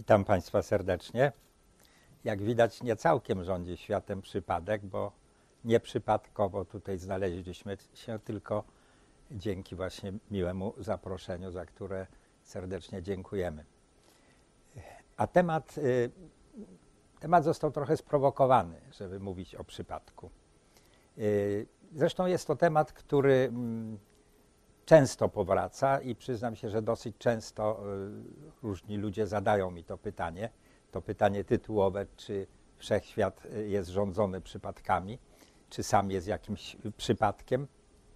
Witam Państwa serdecznie. Jak widać, nie całkiem rządzi światem przypadek, bo nieprzypadkowo tutaj znaleźliśmy się, tylko dzięki właśnie miłemu zaproszeniu, za które serdecznie dziękujemy. A temat został trochę sprowokowany, żeby mówić o przypadku. Zresztą jest to temat, który często powraca i przyznam się, że dosyć często różni ludzie zadają mi to pytanie tytułowe, czy wszechświat jest rządzony przypadkami, czy sam jest jakimś przypadkiem.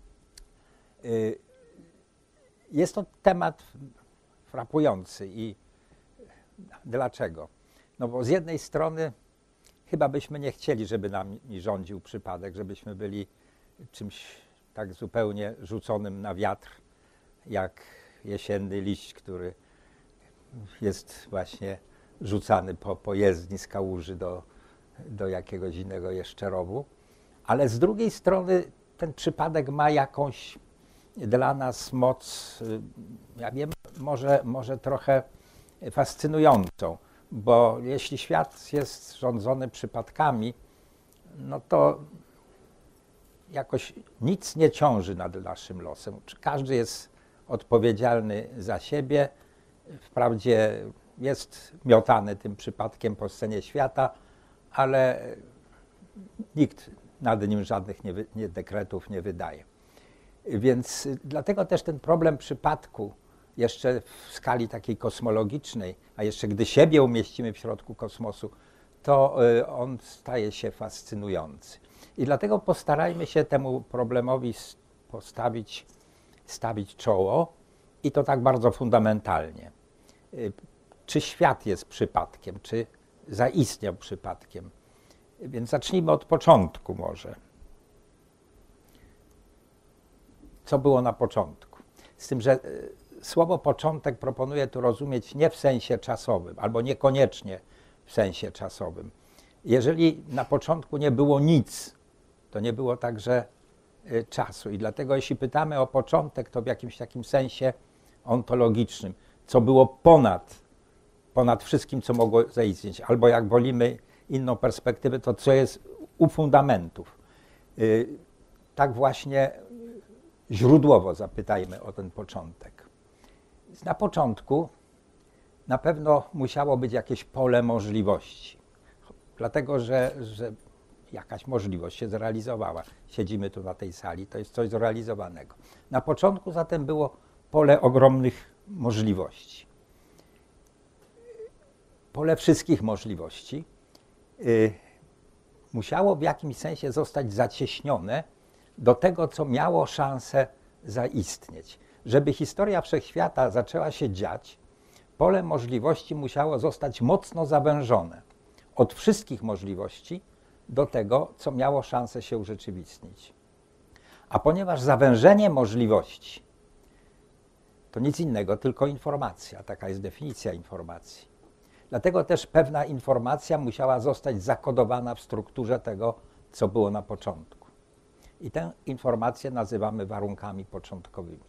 Jest to temat frapujący i dlaczego? No bo z jednej strony chyba byśmy nie chcieli, żeby nami rządził przypadek, żebyśmy byli czymś tak zupełnie rzuconym na wiatr, jak jesienny liść, który jest właśnie rzucany po jezdni z kałuży do jakiegoś innego jeszcze rowu. Ale z drugiej strony ten przypadek ma jakąś dla nas moc, ja wiem, może trochę fascynującą, bo jeśli świat jest rządzony przypadkami, no to jakoś nic nie ciąży nad naszym losem. Każdy jest odpowiedzialny za siebie, wprawdzie jest miotany tym przypadkiem po scenie świata, ale nikt nad nim żadnych dekretów nie wydaje. Więc dlatego też ten problem przypadku jeszcze w skali takiej kosmologicznej, a jeszcze gdy siebie umieścimy w środku kosmosu, to on staje się fascynujący. I dlatego postarajmy się temu problemowi stawić czoło i to tak bardzo fundamentalnie. Czy świat jest przypadkiem, czy zaistniał przypadkiem? Więc zacznijmy od początku może. Co było na początku? Z tym, że słowo początek proponuję tu rozumieć nie w sensie czasowym, albo niekoniecznie w sensie czasowym. Jeżeli na początku nie było nic, to nie było także czasu. I dlatego jeśli pytamy o początek, to w jakimś takim sensie ontologicznym, co było ponad wszystkim, co mogło zaistnieć. Albo jak wolimy inną perspektywę, to co jest u fundamentów. Tak właśnie źródłowo zapytajmy o ten początek. Na początku na pewno musiało być jakieś pole możliwości. Dlatego, że jakaś możliwość się zrealizowała. Siedzimy tu na tej sali, to jest coś zrealizowanego. Na początku zatem było pole ogromnych możliwości. Pole wszystkich możliwości musiało w jakimś sensie zostać zacieśnione do tego, co miało szansę zaistnieć. Żeby historia wszechświata zaczęła się dziać, pole możliwości musiało zostać mocno zawężone. Od wszystkich możliwości do tego, co miało szansę się urzeczywistnić. A ponieważ zawężenie możliwości to nic innego, tylko informacja, taka jest definicja informacji. Dlatego też pewna informacja musiała zostać zakodowana w strukturze tego, co było na początku. I tę informację nazywamy warunkami początkowymi.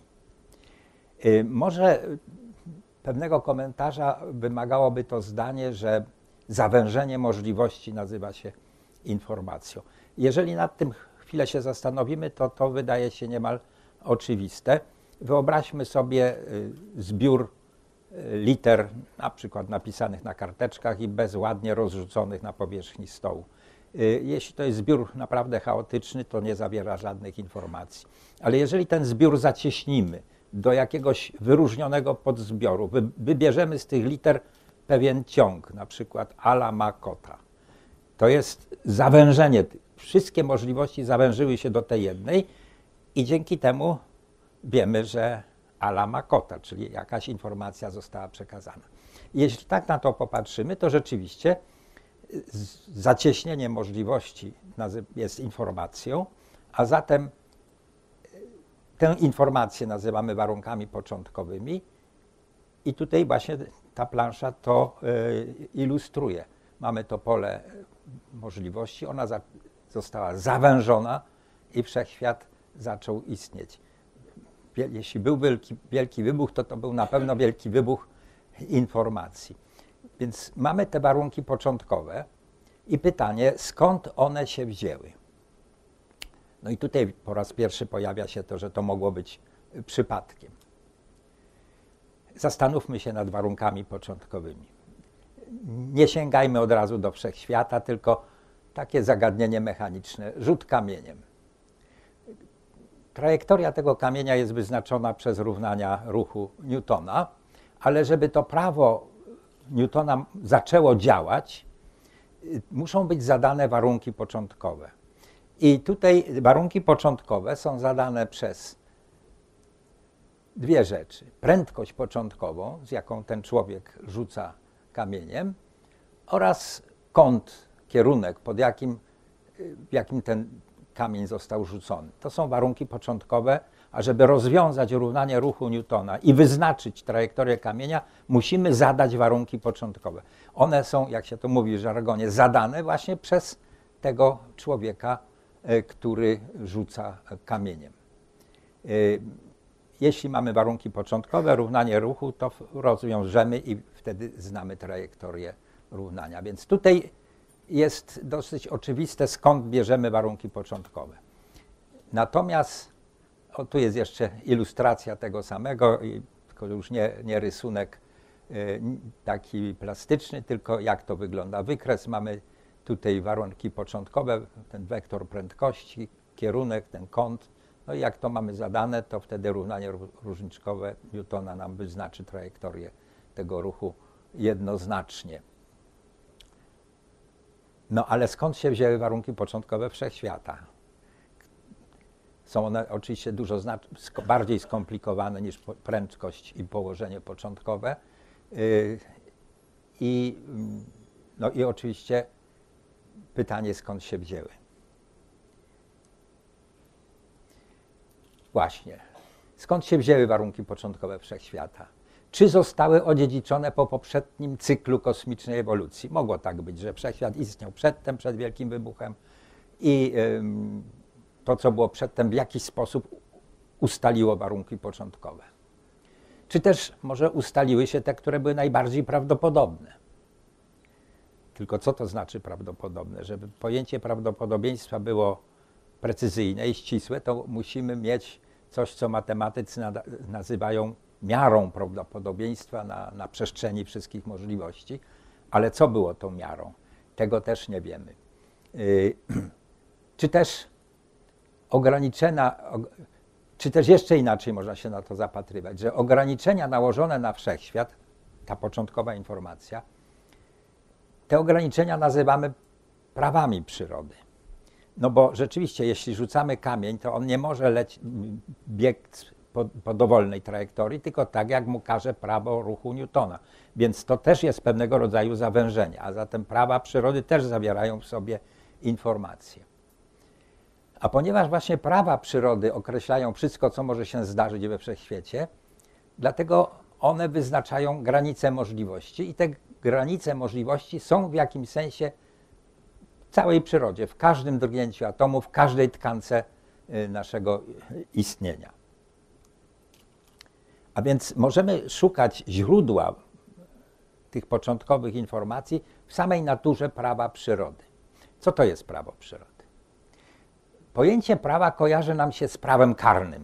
Może pewnego komentarza wymagałoby to zdanie, że zawężenie możliwości nazywa się informacją. Jeżeli nad tym chwilę się zastanowimy, to wydaje się niemal oczywiste. Wyobraźmy sobie zbiór liter, na przykład napisanych na karteczkach i bezładnie rozrzuconych na powierzchni stołu. Jeśli to jest zbiór naprawdę chaotyczny, to nie zawiera żadnych informacji. Ale jeżeli ten zbiór zacieśnimy do jakiegoś wyróżnionego podzbioru, wybierzemy z tych liter pewien ciąg, na przykład Ala ma kota. To jest zawężenie. Wszystkie możliwości zawężyły się do tej jednej i dzięki temu wiemy, że Ala ma kota, czyli jakaś informacja została przekazana. Jeśli tak na to popatrzymy, to rzeczywiście zacieśnienie możliwości jest informacją, a zatem tę informację nazywamy warunkami początkowymi i tutaj właśnie ta plansza to ilustruje. Mamy to pole możliwości, ona została zawężona i wszechświat zaczął istnieć. Jeśli był wielki wybuch, to był na pewno wielki wybuch informacji. Więc mamy te warunki początkowe i pytanie, skąd one się wzięły? No i tutaj po raz pierwszy pojawia się to, że to mogło być przypadkiem. Zastanówmy się nad warunkami początkowymi. Nie sięgajmy od razu do wszechświata, tylko takie zagadnienie mechaniczne, rzut kamieniem. Trajektoria tego kamienia jest wyznaczona przez równania ruchu Newtona, ale żeby to prawo Newtona zaczęło działać, muszą być zadane warunki początkowe. I tutaj warunki początkowe są zadane przez dwie rzeczy. Prędkość początkową, z jaką ten człowiek rzuca kamieniem, oraz kąt, kierunek, w jakim ten kamień został rzucony. To są warunki początkowe, a żeby rozwiązać równanie ruchu Newtona i wyznaczyć trajektorię kamienia, musimy zadać warunki początkowe. One są, jak się to mówi w żargonie, zadane właśnie przez tego człowieka, który rzuca kamieniem. Jeśli mamy warunki początkowe, równanie ruchu, to rozwiążemy i wtedy znamy trajektorię równania. Więc tutaj jest dosyć oczywiste, skąd bierzemy warunki początkowe. Natomiast tu jest jeszcze ilustracja tego samego, tylko już nie rysunek taki plastyczny, tylko jak to wygląda. Wykres, mamy tutaj warunki początkowe, ten wektor prędkości, kierunek, ten kąt. No i jak to mamy zadane, to wtedy równanie różniczkowe Newtona nam wyznaczy trajektorię tego ruchu jednoznacznie. No ale skąd się wzięły warunki początkowe wszechświata? Są one oczywiście dużo bardziej skomplikowane niż prędkość i położenie początkowe. No i oczywiście pytanie, skąd się wzięły. Właśnie. Skąd się wzięły warunki początkowe wszechświata? Czy zostały odziedziczone po poprzednim cyklu kosmicznej ewolucji? Mogło tak być, że wszechświat istniał przedtem, przed Wielkim Wybuchem i to, co było przedtem, w jakiś sposób ustaliło warunki początkowe. Czy też może ustaliły się te, które były najbardziej prawdopodobne? Tylko co to znaczy prawdopodobne? Żeby pojęcie prawdopodobieństwa było precyzyjne i ścisłe, to musimy mieć coś, co matematycy nazywają miarą prawdopodobieństwa na przestrzeni wszystkich możliwości. Ale co było tą miarą? Tego też nie wiemy. Czy też czy też jeszcze inaczej można się na to zapatrywać, że ograniczenia nałożone na wszechświat, ta początkowa informacja, te ograniczenia nazywamy prawami przyrody. No bo rzeczywiście, jeśli rzucamy kamień, to on nie może biec po dowolnej trajektorii, tylko tak, jak mu każe prawo ruchu Newtona. Więc to też jest pewnego rodzaju zawężenie, a zatem prawa przyrody też zawierają w sobie informacje. A ponieważ właśnie prawa przyrody określają wszystko, co może się zdarzyć we wszechświecie, dlatego one wyznaczają granice możliwości i te granice możliwości są w jakimś sensie w całej przyrodzie, w każdym drgnięciu atomu, w każdej tkance naszego istnienia. A więc możemy szukać źródła tych początkowych informacji w samej naturze prawa przyrody. Co to jest prawo przyrody? Pojęcie prawa kojarzy nam się z prawem karnym,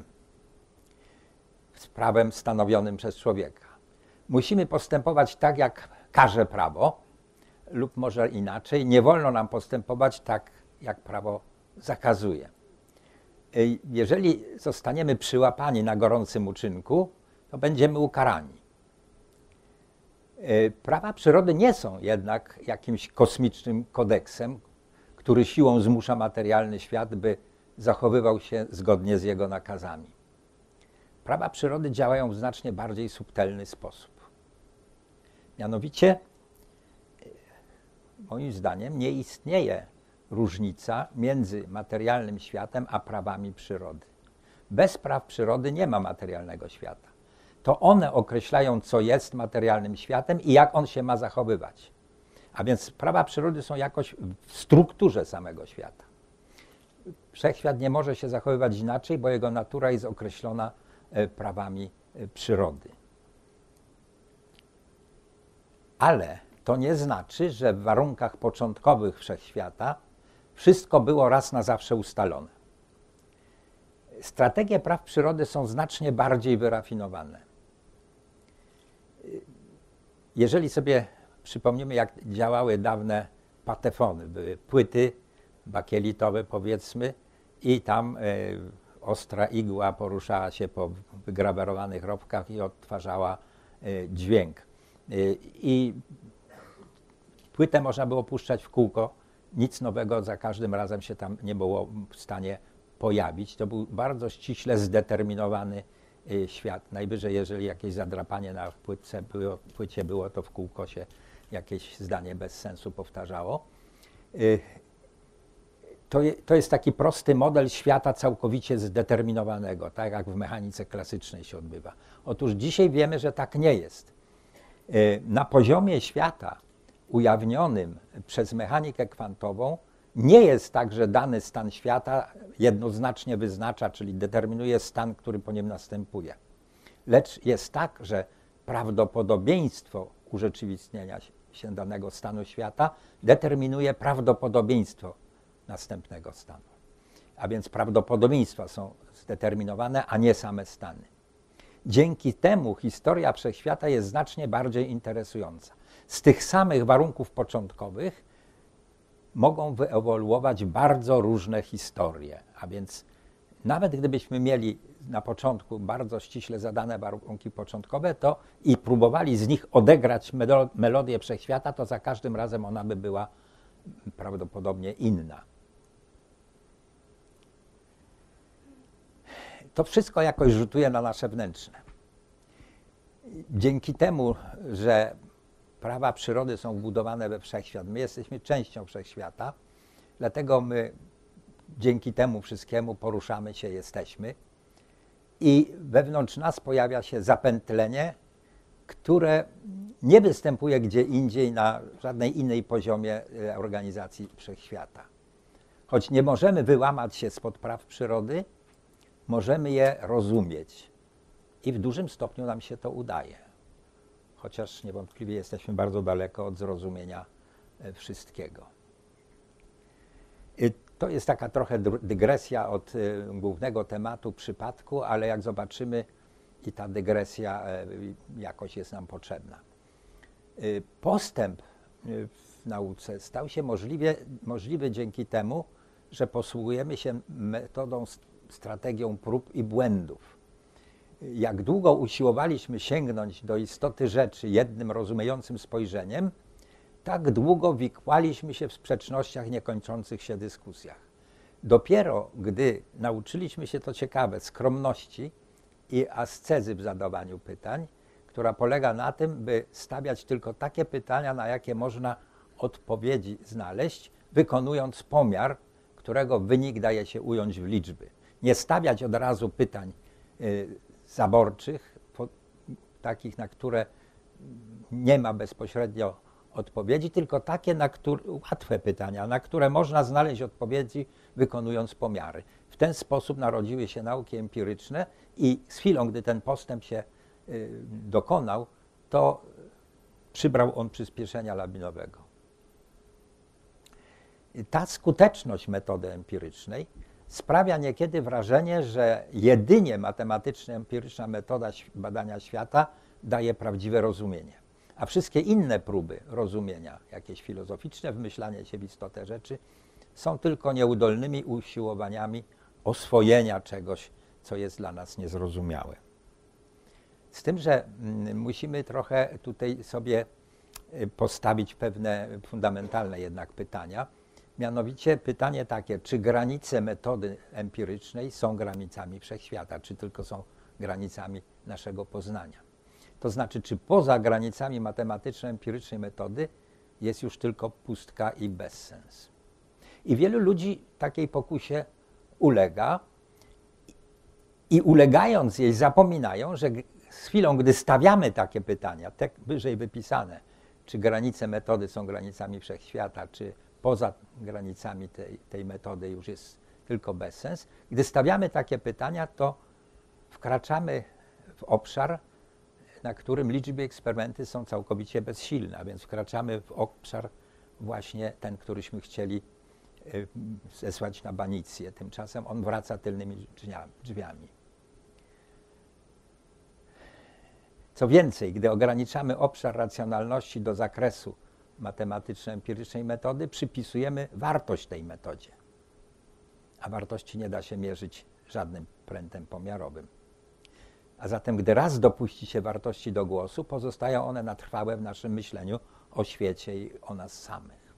z prawem stanowionym przez człowieka. Musimy postępować tak, jak każe prawo, lub może inaczej, nie wolno nam postępować tak, jak prawo zakazuje. Jeżeli zostaniemy przyłapani na gorącym uczynku, to będziemy ukarani. Prawa przyrody nie są jednak jakimś kosmicznym kodeksem, który siłą zmusza materialny świat, by zachowywał się zgodnie z jego nakazami. Prawa przyrody działają w znacznie bardziej subtelny sposób. Mianowicie, moim zdaniem, nie istnieje różnica między materialnym światem a prawami przyrody. Bez praw przyrody nie ma materialnego świata. To one określają, co jest materialnym światem i jak on się ma zachowywać. A więc prawa przyrody są jakoś w strukturze samego świata. Wszechświat nie może się zachowywać inaczej, bo jego natura jest określona prawami przyrody. Ale to nie znaczy, że w warunkach początkowych wszechświata wszystko było raz na zawsze ustalone. Strategie praw przyrody są znacznie bardziej wyrafinowane. Jeżeli sobie przypomnimy, jak działały dawne patefony, były płyty bakielitowe, powiedzmy, i tam ostra igła poruszała się po wygrawerowanych rowkach i odtwarzała dźwięk. I płytę można było puszczać w kółko, nic nowego za każdym razem się tam nie było w stanie pojawić. To był bardzo ściśle zdeterminowany świat. Najwyżej, jeżeli jakieś zadrapanie na płycie było, to w kółko się jakieś zdanie bez sensu powtarzało. To jest taki prosty model świata całkowicie zdeterminowanego, tak jak w mechanice klasycznej się odbywa. Otóż dzisiaj wiemy, że tak nie jest. Na poziomie świata ujawnionym przez mechanikę kwantową nie jest tak, że dany stan świata jednoznacznie wyznacza, czyli determinuje stan, który po nim następuje. Lecz jest tak, że prawdopodobieństwo urzeczywistnienia się danego stanu świata determinuje prawdopodobieństwo następnego stanu. A więc prawdopodobieństwa są zdeterminowane, a nie same stany. Dzięki temu historia wszechświata jest znacznie bardziej interesująca. Z tych samych warunków początkowych mogą wyewoluować bardzo różne historie, a więc nawet gdybyśmy mieli na początku bardzo ściśle zadane warunki początkowe, to i próbowali z nich odegrać melodię wszechświata, to za każdym razem ona by była prawdopodobnie inna. To wszystko jakoś rzutuje na nasze wnętrzne. Dzięki temu, że prawa przyrody są wbudowane we wszechświat, my jesteśmy częścią wszechświata, dlatego my dzięki temu wszystkiemu poruszamy się, jesteśmy i wewnątrz nas pojawia się zapętlenie, które nie występuje gdzie indziej na żadnej innej poziomie organizacji wszechświata. Choć nie możemy wyłamać się spod praw przyrody, możemy je rozumieć i w dużym stopniu nam się to udaje. Chociaż niewątpliwie jesteśmy bardzo daleko od zrozumienia wszystkiego. To jest taka trochę dygresja od głównego tematu przypadku, ale jak zobaczymy, i ta dygresja jakoś jest nam potrzebna. Postęp w nauce stał się możliwy dzięki temu, że posługujemy się metodą, strategią prób i błędów. Jak długo usiłowaliśmy sięgnąć do istoty rzeczy jednym rozumiejącym spojrzeniem, tak długo wikłaliśmy się w sprzecznościach, niekończących się dyskusjach. Dopiero gdy nauczyliśmy się, to ciekawe, skromności i ascezy w zadawaniu pytań, która polega na tym, by stawiać tylko takie pytania, na jakie można odpowiedzi znaleźć, wykonując pomiar, którego wynik daje się ująć w liczby. Nie stawiać od razu pytań zaborczych, takich, na które nie ma bezpośrednio odpowiedzi, tylko takie łatwe pytania, na które można znaleźć odpowiedzi, wykonując pomiary. W ten sposób narodziły się nauki empiryczne i z chwilą, gdy ten postęp się dokonał, to przybrał on przyspieszenia lawinowego. Ta skuteczność metody empirycznej sprawia niekiedy wrażenie, że jedynie matematyczno-empiryczna metoda badania świata daje prawdziwe rozumienie. A wszystkie inne próby rozumienia, jakieś filozoficzne, wmyślanie się w istotę rzeczy, są tylko nieudolnymi usiłowaniami oswojenia czegoś, co jest dla nas niezrozumiałe. Z tym, że musimy trochę tutaj sobie postawić pewne fundamentalne jednak pytania. Mianowicie pytanie takie, czy granice metody empirycznej są granicami wszechświata, czy tylko są granicami naszego poznania. To znaczy, czy poza granicami matematyczno-empirycznej metody jest już tylko pustka i bezsens. I wielu ludzi takiej pokusie ulega i ulegając jej zapominają, że z chwilą, gdy stawiamy takie pytania, te wyżej wypisane, czy granice metody są granicami wszechświata, czy poza granicami tej metody już jest tylko bezsens. Gdy stawiamy takie pytania, to wkraczamy w obszar, na którym liczby eksperymenty są całkowicie bezsilne, a więc wkraczamy w obszar właśnie ten, któryśmy chcieli zesłać na banicję. Tymczasem on wraca tylnymi drzwiami. Co więcej, gdy ograniczamy obszar racjonalności do zakresu matematyczno-empirycznej metody, przypisujemy wartość tej metodzie. A wartości nie da się mierzyć żadnym prętem pomiarowym. A zatem, gdy raz dopuści się wartości do głosu, pozostają one na trwałe w naszym myśleniu o świecie i o nas samych.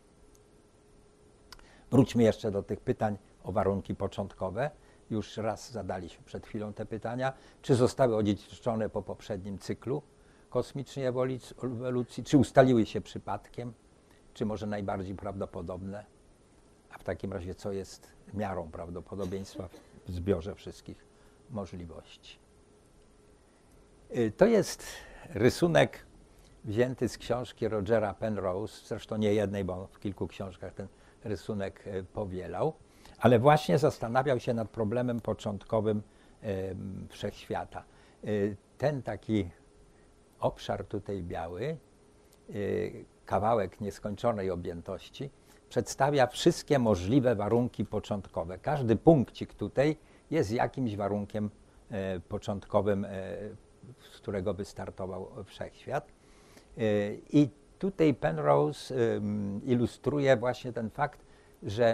Wróćmy jeszcze do tych pytań o warunki początkowe. Już raz zadaliśmy przed chwilą te pytania. Czy zostały odziedziczone po poprzednim cyklu kosmicznej ewolucji? Czy ustaliły się przypadkiem? Czy może najbardziej prawdopodobne? A w takim razie co jest miarą prawdopodobieństwa w zbiorze wszystkich możliwości? To jest rysunek wzięty z książki Rogera Penrose, zresztą nie jednej, bo on w kilku książkach ten rysunek powielał, ale właśnie zastanawiał się nad problemem początkowym wszechświata. Ten taki obszar tutaj biały, kawałek nieskończonej objętości, przedstawia wszystkie możliwe warunki początkowe. Każdy punkcik tutaj jest jakimś warunkiem początkowym, z którego wystartował wszechświat. I tutaj Penrose ilustruje właśnie ten fakt, że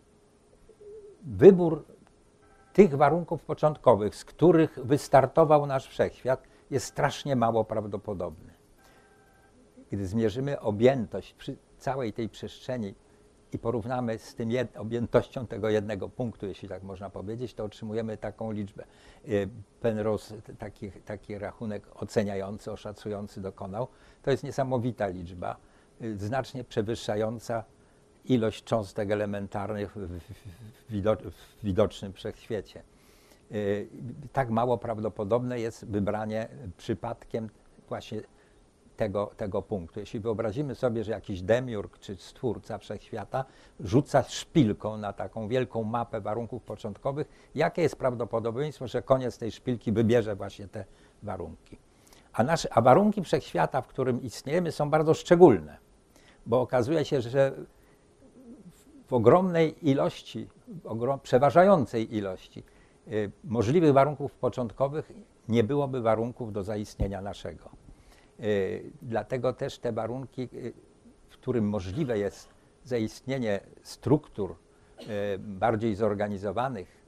wybór tych warunków początkowych, z których wystartował nasz wszechświat, jest strasznie mało prawdopodobny. Gdy zmierzymy objętość całej tej przestrzeni i porównamy z tym objętością tego jednego punktu, jeśli tak można powiedzieć, to otrzymujemy taką liczbę. Penrose taki rachunek oceniający, oszacujący dokonał. To jest niesamowita liczba, znacznie przewyższająca ilość cząstek elementarnych w widocznym wszechświecie. Tak mało prawdopodobne jest wybranie przypadkiem właśnie tego punktu. Jeśli wyobrazimy sobie, że jakiś demiurg czy stwórca wszechświata rzuca szpilką na taką wielką mapę warunków początkowych, jakie jest prawdopodobieństwo, że koniec tej szpilki wybierze właśnie te warunki. A warunki wszechświata, w którym istniejemy, są bardzo szczególne, bo okazuje się, że w ogromnej ilości, przeważającej ilości możliwych warunków początkowych nie byłoby warunków do zaistnienia naszego. Dlatego też te warunki, w którym możliwe jest zaistnienie struktur bardziej zorganizowanych,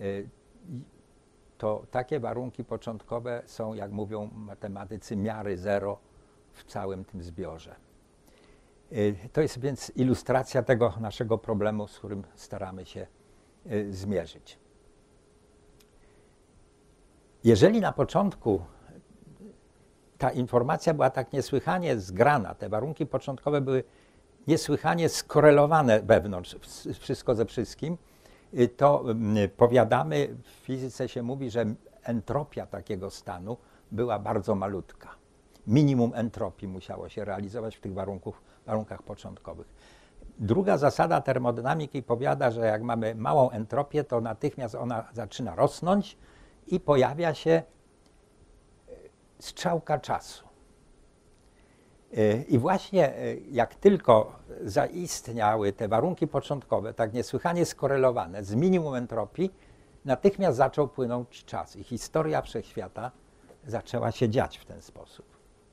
to takie warunki początkowe są, jak mówią matematycy, miary zero w całym tym zbiorze. To jest więc ilustracja tego naszego problemu, z którym staramy się zmierzyć. Jeżeli na początku ta informacja była tak niesłychanie zgrana, te warunki początkowe były niesłychanie skorelowane wewnątrz, wszystko ze wszystkim, to powiadamy, w fizyce się mówi, że entropia takiego stanu była bardzo malutka. Minimum entropii musiało się realizować w tych warunkach początkowych. Druga zasada termodynamiki powiada, że jak mamy małą entropię, to natychmiast ona zaczyna rosnąć i pojawia się strzałka czasu. I właśnie jak tylko zaistniały te warunki początkowe, tak niesłychanie skorelowane z minimum entropii, natychmiast zaczął płynąć czas i historia wszechświata zaczęła się dziać w ten sposób.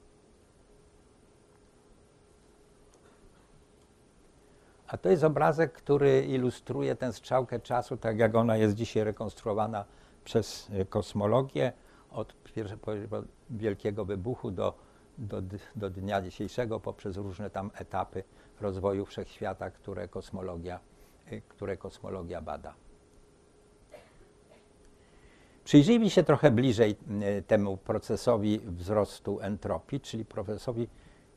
A to jest obrazek, który ilustruje tę strzałkę czasu, tak jak ona jest dzisiaj rekonstruowana przez kosmologię, od wielkiego wybuchu do dnia dzisiejszego, poprzez różne tam etapy rozwoju wszechświata, które kosmologia bada. Przyjrzyjmy się trochę bliżej temu procesowi wzrostu entropii, czyli procesowi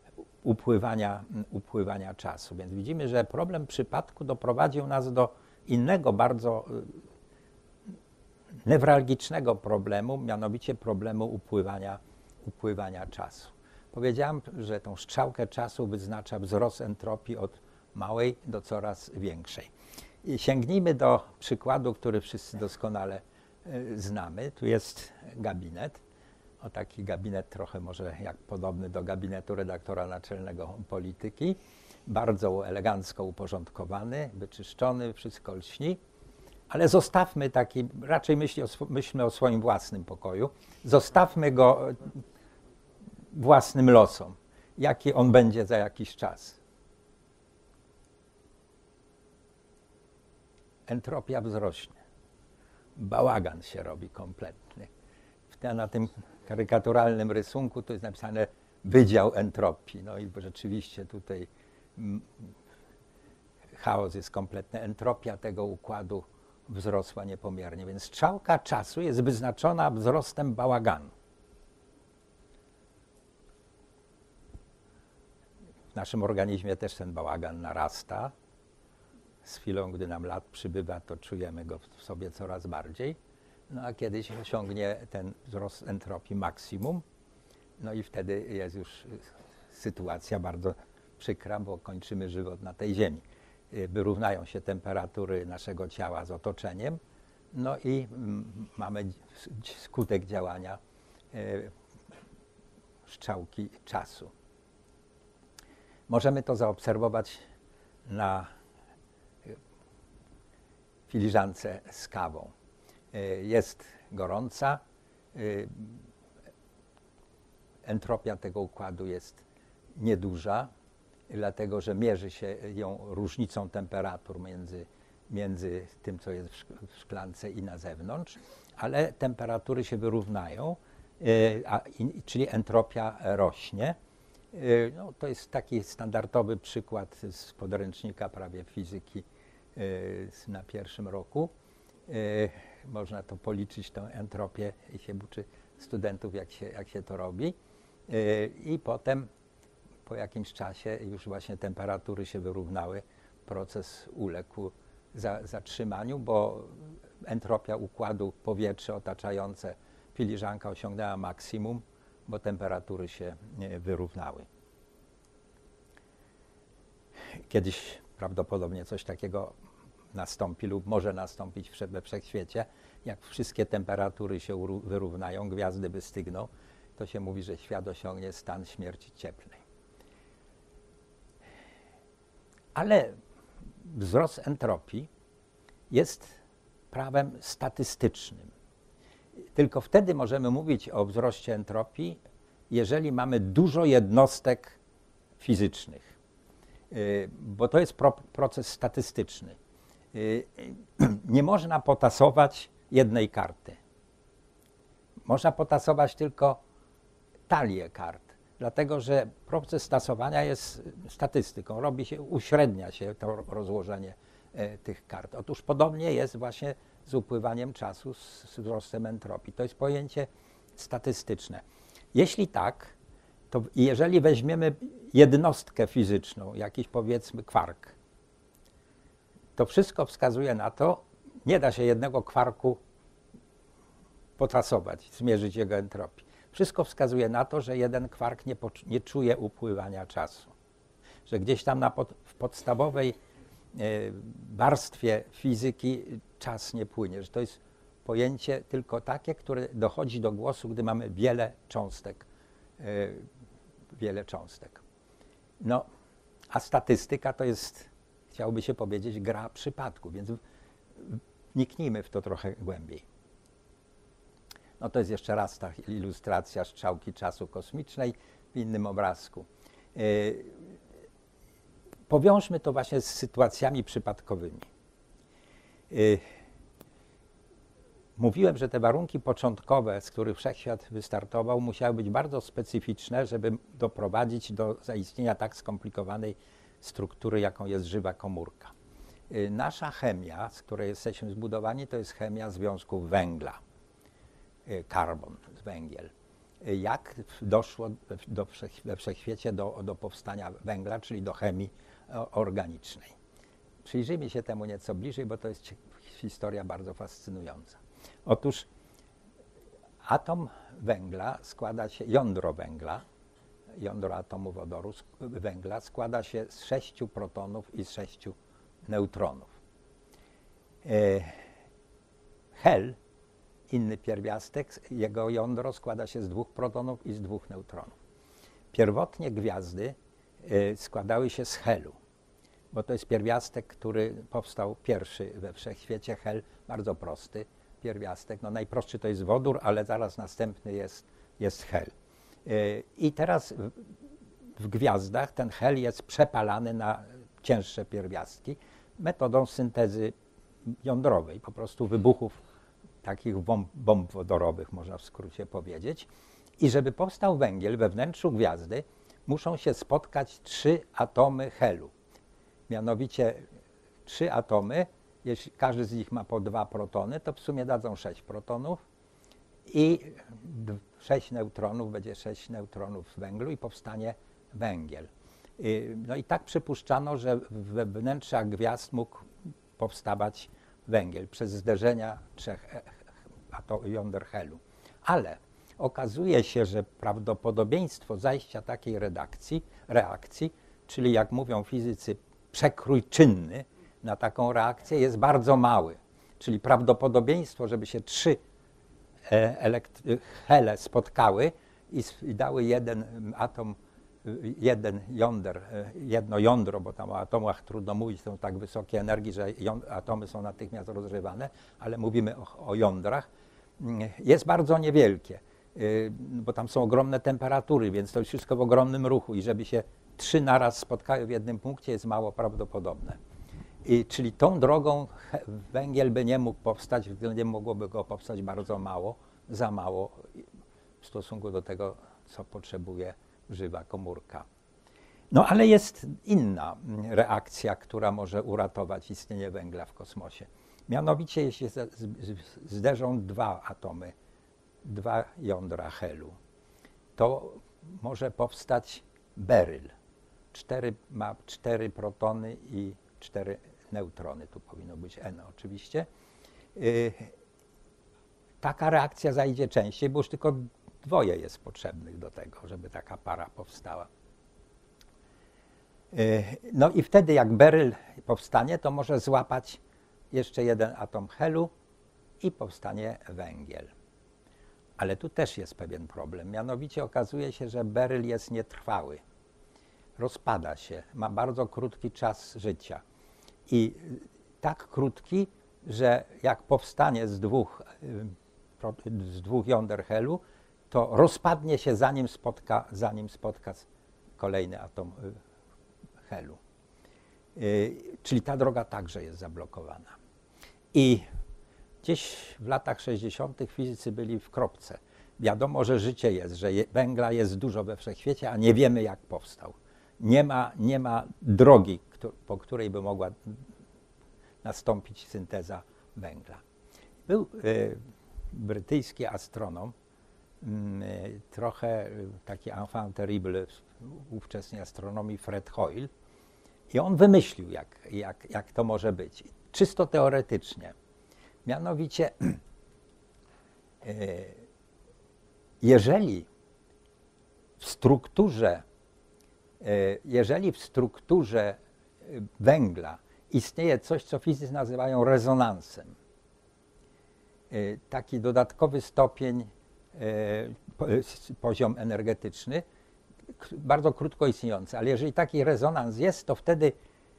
upływania czasu. Więc widzimy, że problem przypadku doprowadził nas do innego, bardzo newralgicznego problemu, mianowicie problemu upływania czasu. Powiedziałem, że tą strzałkę czasu wyznacza wzrost entropii od małej do coraz większej. I sięgnijmy do przykładu, który wszyscy doskonale znamy. Tu jest gabinet. o taki gabinet trochę może jak podobny do gabinetu redaktora naczelnego Polityki, bardzo elegancko uporządkowany, wyczyszczony, wszystko lśni, ale zostawmy taki, raczej myślmy o swoim własnym pokoju, zostawmy go własnym losom, jaki on będzie za jakiś czas. Entropia wzrośnie. Bałagan się robi kompletny. Na tym karykaturalnym rysunku to jest napisane wydział entropii. No i rzeczywiście tutaj chaos jest kompletny. Entropia tego układu wzrosła niepomiernie, więc strzałka czasu jest wyznaczona wzrostem bałaganu. W naszym organizmie też ten bałagan narasta. Z chwilą, gdy nam lat przybywa, to czujemy go w sobie coraz bardziej. No a kiedyś osiągnie ten wzrost entropii maksimum, no i wtedy jest już sytuacja bardzo przykra, bo kończymy żywot na tej ziemi. Wyrównają się temperatury naszego ciała z otoczeniem, no i mamy skutek działania strzałki czasu. Możemy to zaobserwować na filiżance z kawą. Jest gorąca, entropia tego układu jest nieduża, dlatego że mierzy się ją różnicą temperatur między tym, co jest w szklance i na zewnątrz, ale temperatury się wyrównają, czyli entropia rośnie. No, to jest taki standardowy przykład z podręcznika prawie fizyki na pierwszym roku. Można to policzyć, tę entropię, i się uczy studentów, jak się to robi. I potem po jakimś czasie już właśnie temperatury się wyrównały, proces uległ zatrzymaniu, bo entropia układu powietrze otaczające filiżankę osiągnęła maksimum, bo temperatury się wyrównały. Kiedyś prawdopodobnie coś takiego nastąpi lub może nastąpić we wszechświecie. Jak wszystkie temperatury się wyrównają, gwiazdy wystygną, to się mówi, że świat osiągnie stan śmierci cieplnej. Ale wzrost entropii jest prawem statystycznym. Tylko wtedy możemy mówić o wzroście entropii, jeżeli mamy dużo jednostek fizycznych, bo to jest proces statystyczny. Nie można potasować jednej karty. Można potasować tylko talię kart, dlatego że proces tasowania jest statystyką, uśrednia się to rozłożenie tych kart. Otóż podobnie jest właśnie z upływaniem czasu, z wzrostem entropii. To jest pojęcie statystyczne. Jeśli tak, to jeżeli weźmiemy jednostkę fizyczną, jakiś powiedzmy kwark, to wszystko wskazuje na to, nie da się jednego kwarku potasować, zmierzyć jego entropii. Wszystko wskazuje na to, że jeden kwark nie czuje upływania czasu. Że gdzieś tam w podstawowej warstwie fizyki czas nie płynie. Że to jest pojęcie tylko takie, które dochodzi do głosu, gdy mamy wiele cząstek. No, a statystyka to jest, chciałoby się powiedzieć, gra przypadku, więc wniknijmy w to trochę głębiej. No to jest jeszcze raz ta ilustracja strzałki czasu kosmicznej w innym obrazku. Powiążmy to właśnie z sytuacjami przypadkowymi. Mówiłem, że te warunki początkowe, z których wszechświat wystartował, musiały być bardzo specyficzne, żeby doprowadzić do zaistnienia tak skomplikowanej struktury, jaką jest żywa komórka. Nasza chemia, z której jesteśmy zbudowani, to jest chemia związków węgla. Karbon, węgiel. Jak doszło we wszechświecie do powstania węgla, czyli do chemii organicznej. Przyjrzyjmy się temu nieco bliżej, bo to jest historia bardzo fascynująca. Otóż atom węgla składa się, jądro atomu wodoru węgla składa się z 6 protonów i z 6 neutronów. Hel inny pierwiastek, jego jądro składa się z 2 protonów i z 2 neutronów. Pierwotnie gwiazdy składały się z helu, bo to jest pierwiastek, który powstał pierwszy we wszechświecie. Hel, bardzo prosty pierwiastek. No, najprostszy to jest wodór, ale zaraz następny jest hel. I teraz w gwiazdach ten hel jest przepalany na cięższe pierwiastki metodą syntezy jądrowej, po prostu wybuchów takich bomb wodorowych, można w skrócie powiedzieć. I żeby powstał węgiel we wnętrzu gwiazdy, muszą się spotkać 3 atomy helu. Mianowicie 3 atomy, jeśli każdy z nich ma po 2 protony, to w sumie dadzą 6 protonów i 6 neutronów, będzie 6 neutronów w węglu i powstanie węgiel. No i tak przypuszczano, że we wnętrzach gwiazd mógł powstawać węgiel przez zderzenia 3 jąder helu. Ale okazuje się, że prawdopodobieństwo zajścia takiej reakcji, czyli jak mówią fizycy, przekrój czynny na taką reakcję jest bardzo mały. Czyli prawdopodobieństwo, żeby się 3 hele spotkały i dały jeden atom, jedno jądro, bo tam o atomach trudno mówić, są tak wysokie energii, że atomy są natychmiast rozrywane, ale mówimy o jądrach, jest bardzo niewielkie, bo tam są ogromne temperatury, więc to jest wszystko w ogromnym ruchu i żeby się 3 naraz spotkały w jednym punkcie jest mało prawdopodobne. Czyli tą drogą węgiel by nie mógł powstać, względem mogłoby go powstać bardzo mało, za mało w stosunku do tego, co potrzebuje żywa komórka. No ale jest inna reakcja, która może uratować istnienie węgla w kosmosie. Mianowicie, jeśli zderzą 2 atomy, 2 jądra helu, to może powstać beryl. Ma 4 protony i 4 neutrony. Tu powinno być N oczywiście. Taka reakcja zajdzie częściej, bo już tylko 2 jest potrzebnych do tego, żeby taka para powstała. No i wtedy jak beryl powstanie, to może złapać jeszcze 1 atom helu i powstanie węgiel. Ale tu też jest pewien problem. Mianowicie okazuje się, że beryl jest nietrwały. Rozpada się, ma bardzo krótki czas życia. I tak krótki, że jak powstanie z 2 jąder helu, to rozpadnie się zanim spotka kolejny atom helu. Czyli ta droga także jest zablokowana. I gdzieś w latach 60. fizycy byli w kropce. Wiadomo, że życie jest, że węgla jest dużo we wszechświecie, a nie wiemy, jak powstał. Nie ma drogi, po której by mogła nastąpić synteza węgla. Był brytyjski astronom, trochę taki enfant terrible w ówczesnej astronomii, Fred Hoyle, i on wymyślił, jak to może być, czysto teoretycznie. Mianowicie, jeżeli w strukturze węgla istnieje coś, co fizycy nazywają rezonansem, taki dodatkowy stopień, poziom energetyczny, bardzo krótko istniejący, ale jeżeli taki rezonans jest, to wtedy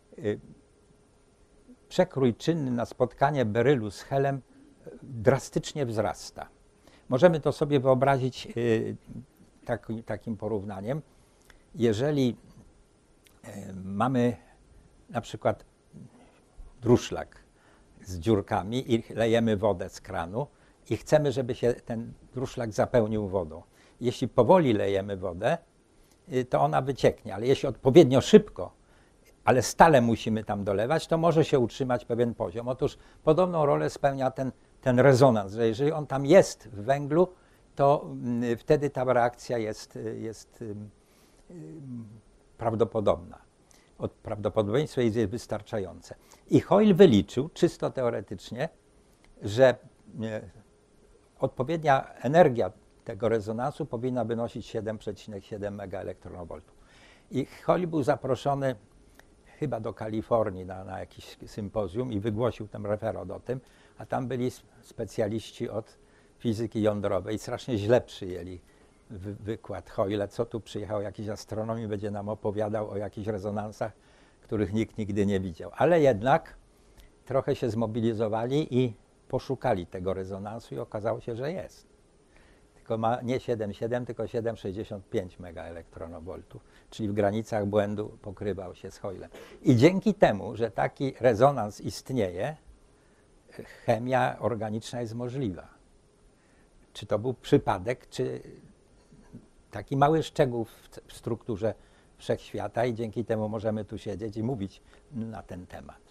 przekrój czynny na spotkanie berylu z helem drastycznie wzrasta. Możemy to sobie wyobrazić takim porównaniem. Jeżeli mamy na przykład druszlak z dziurkami i lejemy wodę z kranu i chcemy, żeby się ten druszlak zapełnił wodą. Jeśli powoli lejemy wodę, to ona wycieknie, ale jeśli odpowiednio szybko, ale stale musimy tam dolewać, to może się utrzymać pewien poziom. Otóż podobną rolę spełnia ten rezonans, że jeżeli on tam jest w węglu, to wtedy ta reakcja jest prawdopodobna. Prawdopodobieństwo jest wystarczające. I Hoyle wyliczył, czysto teoretycznie, że odpowiednia energia tego rezonansu powinna wynosić 7,7 megaelektronwoltów. I Hoyle był zaproszony chyba do Kalifornii na jakiś sympozjum i wygłosił tam referat o tym, a tam byli specjaliści od fizyki jądrowej strasznie źle przyjęli wykład Hoyle, co tu przyjechał jakiś astronom i będzie nam opowiadał o jakichś rezonansach, których nikt nigdy nie widział. Ale jednak trochę się zmobilizowali i poszukali tego rezonansu i okazało się, że jest. Tylko ma nie 7,7, tylko 7,65 megaelektronowoltów, czyli w granicach błędu pokrywał się z Hoylem. I dzięki temu, że taki rezonans istnieje, chemia organiczna jest możliwa. Czy to był przypadek, czy taki mały szczegół w strukturze wszechświata i dzięki temu możemy tu siedzieć i mówić na ten temat.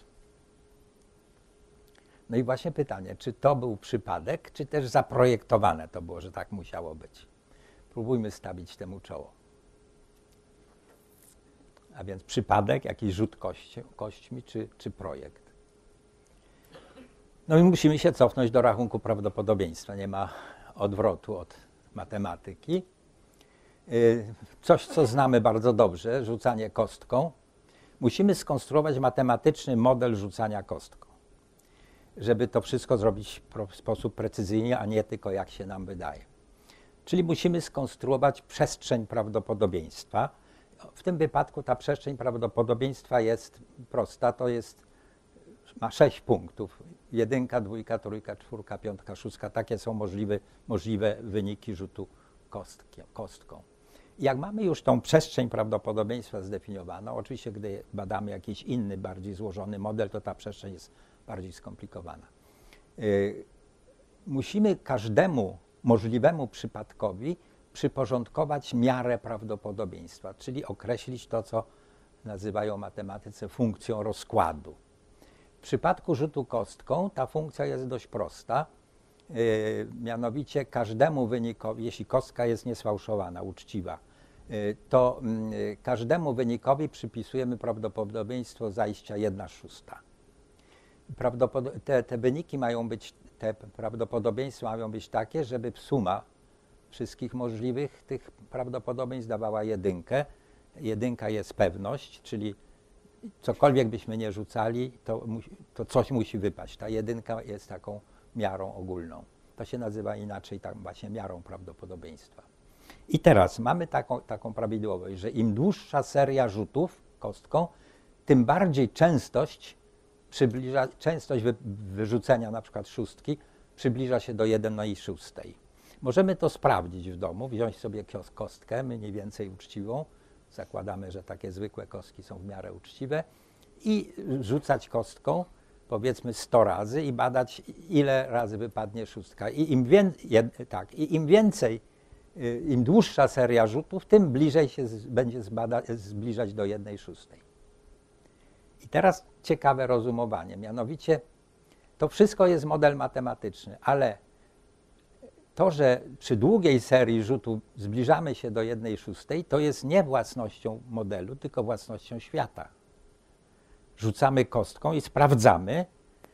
No i właśnie pytanie, czy to był przypadek, czy też zaprojektowane to było, że tak musiało być. Próbujmy stawić temu czoło. A więc przypadek, jakiś rzut kośćmi, czy projekt. No i musimy się cofnąć do rachunku prawdopodobieństwa. Nie ma odwrotu od matematyki. Coś, co znamy bardzo dobrze, rzucanie kostką. Musimy skonstruować matematyczny model rzucania kostką, żeby to wszystko zrobić w sposób precyzyjny, a nie tylko jak się nam wydaje. Czyli musimy skonstruować przestrzeń prawdopodobieństwa. W tym wypadku ta przestrzeń prawdopodobieństwa jest prosta, ma 6 punktów. 1, 2, 3, 4, 5, 6. Takie są możliwe wyniki rzutu kostką. Jak mamy już tą przestrzeń prawdopodobieństwa zdefiniowaną, oczywiście gdy badamy jakiś inny, bardziej złożony model, to ta przestrzeń jest bardziej skomplikowana. Musimy każdemu możliwemu przypadkowi przyporządkować miarę prawdopodobieństwa, czyli określić to, co nazywają matematycy funkcją rozkładu. W przypadku rzutu kostką ta funkcja jest dość prosta, mianowicie każdemu wynikowi, jeśli kostka jest niesfałszowana, uczciwa, to każdemu wynikowi przypisujemy prawdopodobieństwo zajścia 1/6. Te wyniki mają być, te prawdopodobieństwa mają być takie, żeby suma wszystkich możliwych tych prawdopodobieństw dawała 1. 1 jest pewność, czyli cokolwiek byśmy nie rzucali, to coś musi wypaść. Ta 1 jest taką miarą ogólną. To się nazywa inaczej właśnie miarą prawdopodobieństwa. I teraz mamy taką prawidłowość, że im dłuższa seria rzutów kostką, tym bardziej częstość wyrzucenia na przykład szóstki przybliża się do 1/6. Możemy to sprawdzić w domu, wziąć sobie kostkę, mniej więcej uczciwą, zakładamy, że takie zwykłe kostki są w miarę uczciwe i rzucać kostką powiedzmy 100 razy i badać, ile razy wypadnie szóstka. Im dłuższa seria rzutów, tym bliżej się będzie zbliżać do 1/6. I teraz ciekawe rozumowanie, mianowicie to wszystko jest model matematyczny, ale to, że przy długiej serii rzutów zbliżamy się do 1/6, to jest nie własnością modelu, tylko własnością świata. Rzucamy kostką i sprawdzamy,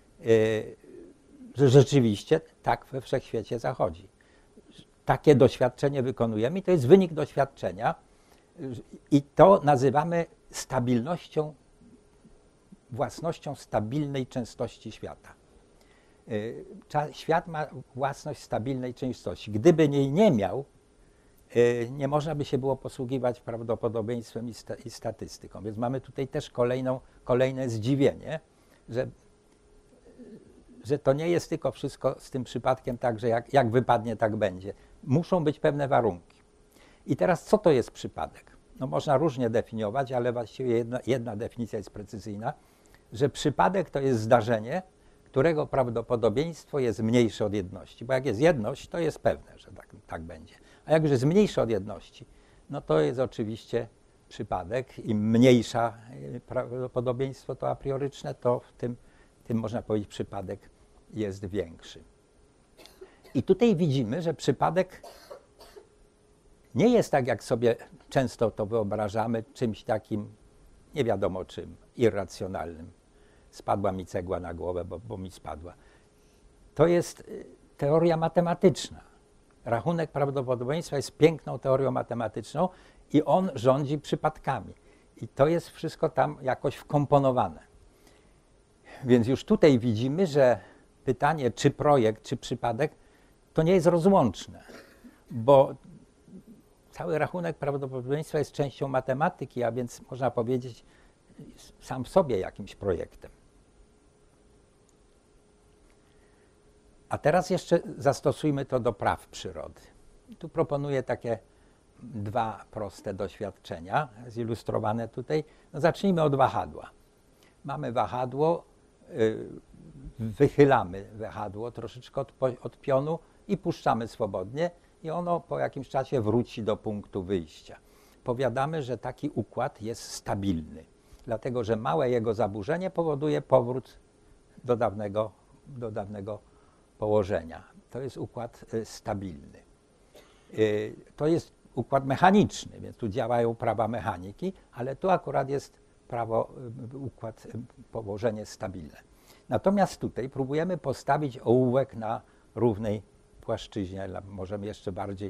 że rzeczywiście tak we wszechświecie zachodzi. Takie doświadczenie wykonujemy i to jest wynik doświadczenia i to nazywamy stabilnością, własnością stabilnej częstości świata. Świat ma własność stabilnej częstości. Gdyby jej nie miał, nie można by się było posługiwać prawdopodobieństwem i statystyką. Więc mamy tutaj też kolejne zdziwienie, że to nie jest tylko wszystko z tym przypadkiem tak, że jak wypadnie, tak będzie. Muszą być pewne warunki. I teraz co to jest przypadek? No można różnie definiować, ale właściwie jedna definicja jest precyzyjna, że przypadek to jest zdarzenie, którego prawdopodobieństwo jest mniejsze od jedności. Bo jak jest jedność, to jest pewne, że tak będzie. A jak już jest mniejsze od jedności, no to jest oczywiście przypadek. Im mniejsza prawdopodobieństwo to aprioryczne, to tym można powiedzieć przypadek jest większy. I tutaj widzimy, że przypadek nie jest tak, jak sobie często to wyobrażamy, czymś takim nie wiadomo czym, irracjonalnym. Spadła mi cegła na głowę, bo mi spadła. To jest teoria matematyczna. Rachunek prawdopodobieństwa jest piękną teorią matematyczną i on rządzi przypadkami. I to jest wszystko tam jakoś wkomponowane. Więc już tutaj widzimy, że pytanie, czy projekt, czy przypadek, to nie jest rozłączne, bo cały rachunek prawdopodobieństwa jest częścią matematyki, a więc można powiedzieć sam w sobie jakimś projektem. A teraz jeszcze zastosujmy to do praw przyrody. Tu proponuję takie dwa proste doświadczenia, zilustrowane tutaj. No zacznijmy od wahadła. Mamy wahadło, wychylamy wahadło troszeczkę od pionu i puszczamy swobodnie i ono po jakimś czasie wróci do punktu wyjścia. Powiadamy, że taki układ jest stabilny, dlatego że małe jego zaburzenie powoduje powrót do dawnego położenia. To jest układ stabilny. To jest układ mechaniczny, więc tu działają prawa mechaniki, ale tu akurat jest układ, położenie stabilne. Natomiast tutaj próbujemy postawić ołówek na równej płaszczyźnie, możemy jeszcze bardziej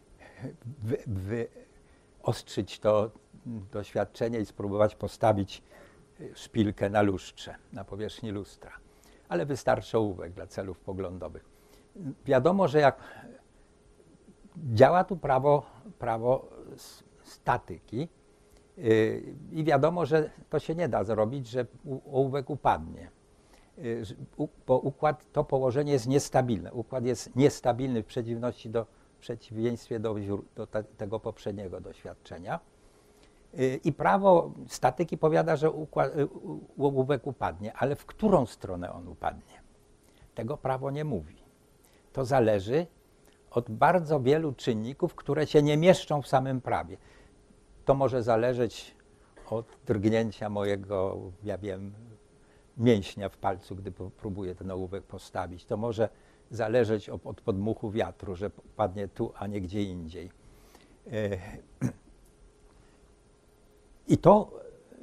wyostrzyć to doświadczenie i spróbować postawić szpilkę na lustrze, na powierzchni lustra. Ale wystarczy ołówek dla celów poglądowych. Wiadomo, że jak działa tu prawo statyki i wiadomo, że to się nie da zrobić, że ołówek upadnie, bo to położenie jest niestabilne. Układ jest niestabilny w przeciwieństwie do tego poprzedniego doświadczenia. I prawo statyki powiada, że ołówek upadnie, ale w którą stronę on upadnie? Tego prawo nie mówi. To zależy od bardzo wielu czynników, które się nie mieszczą w samym prawie. To może zależeć od drgnięcia mojego, mięśnia w palcu, gdy próbuję ten ołówek postawić. To może zależeć od podmuchu wiatru, że padnie tu, a nie gdzie indziej. I to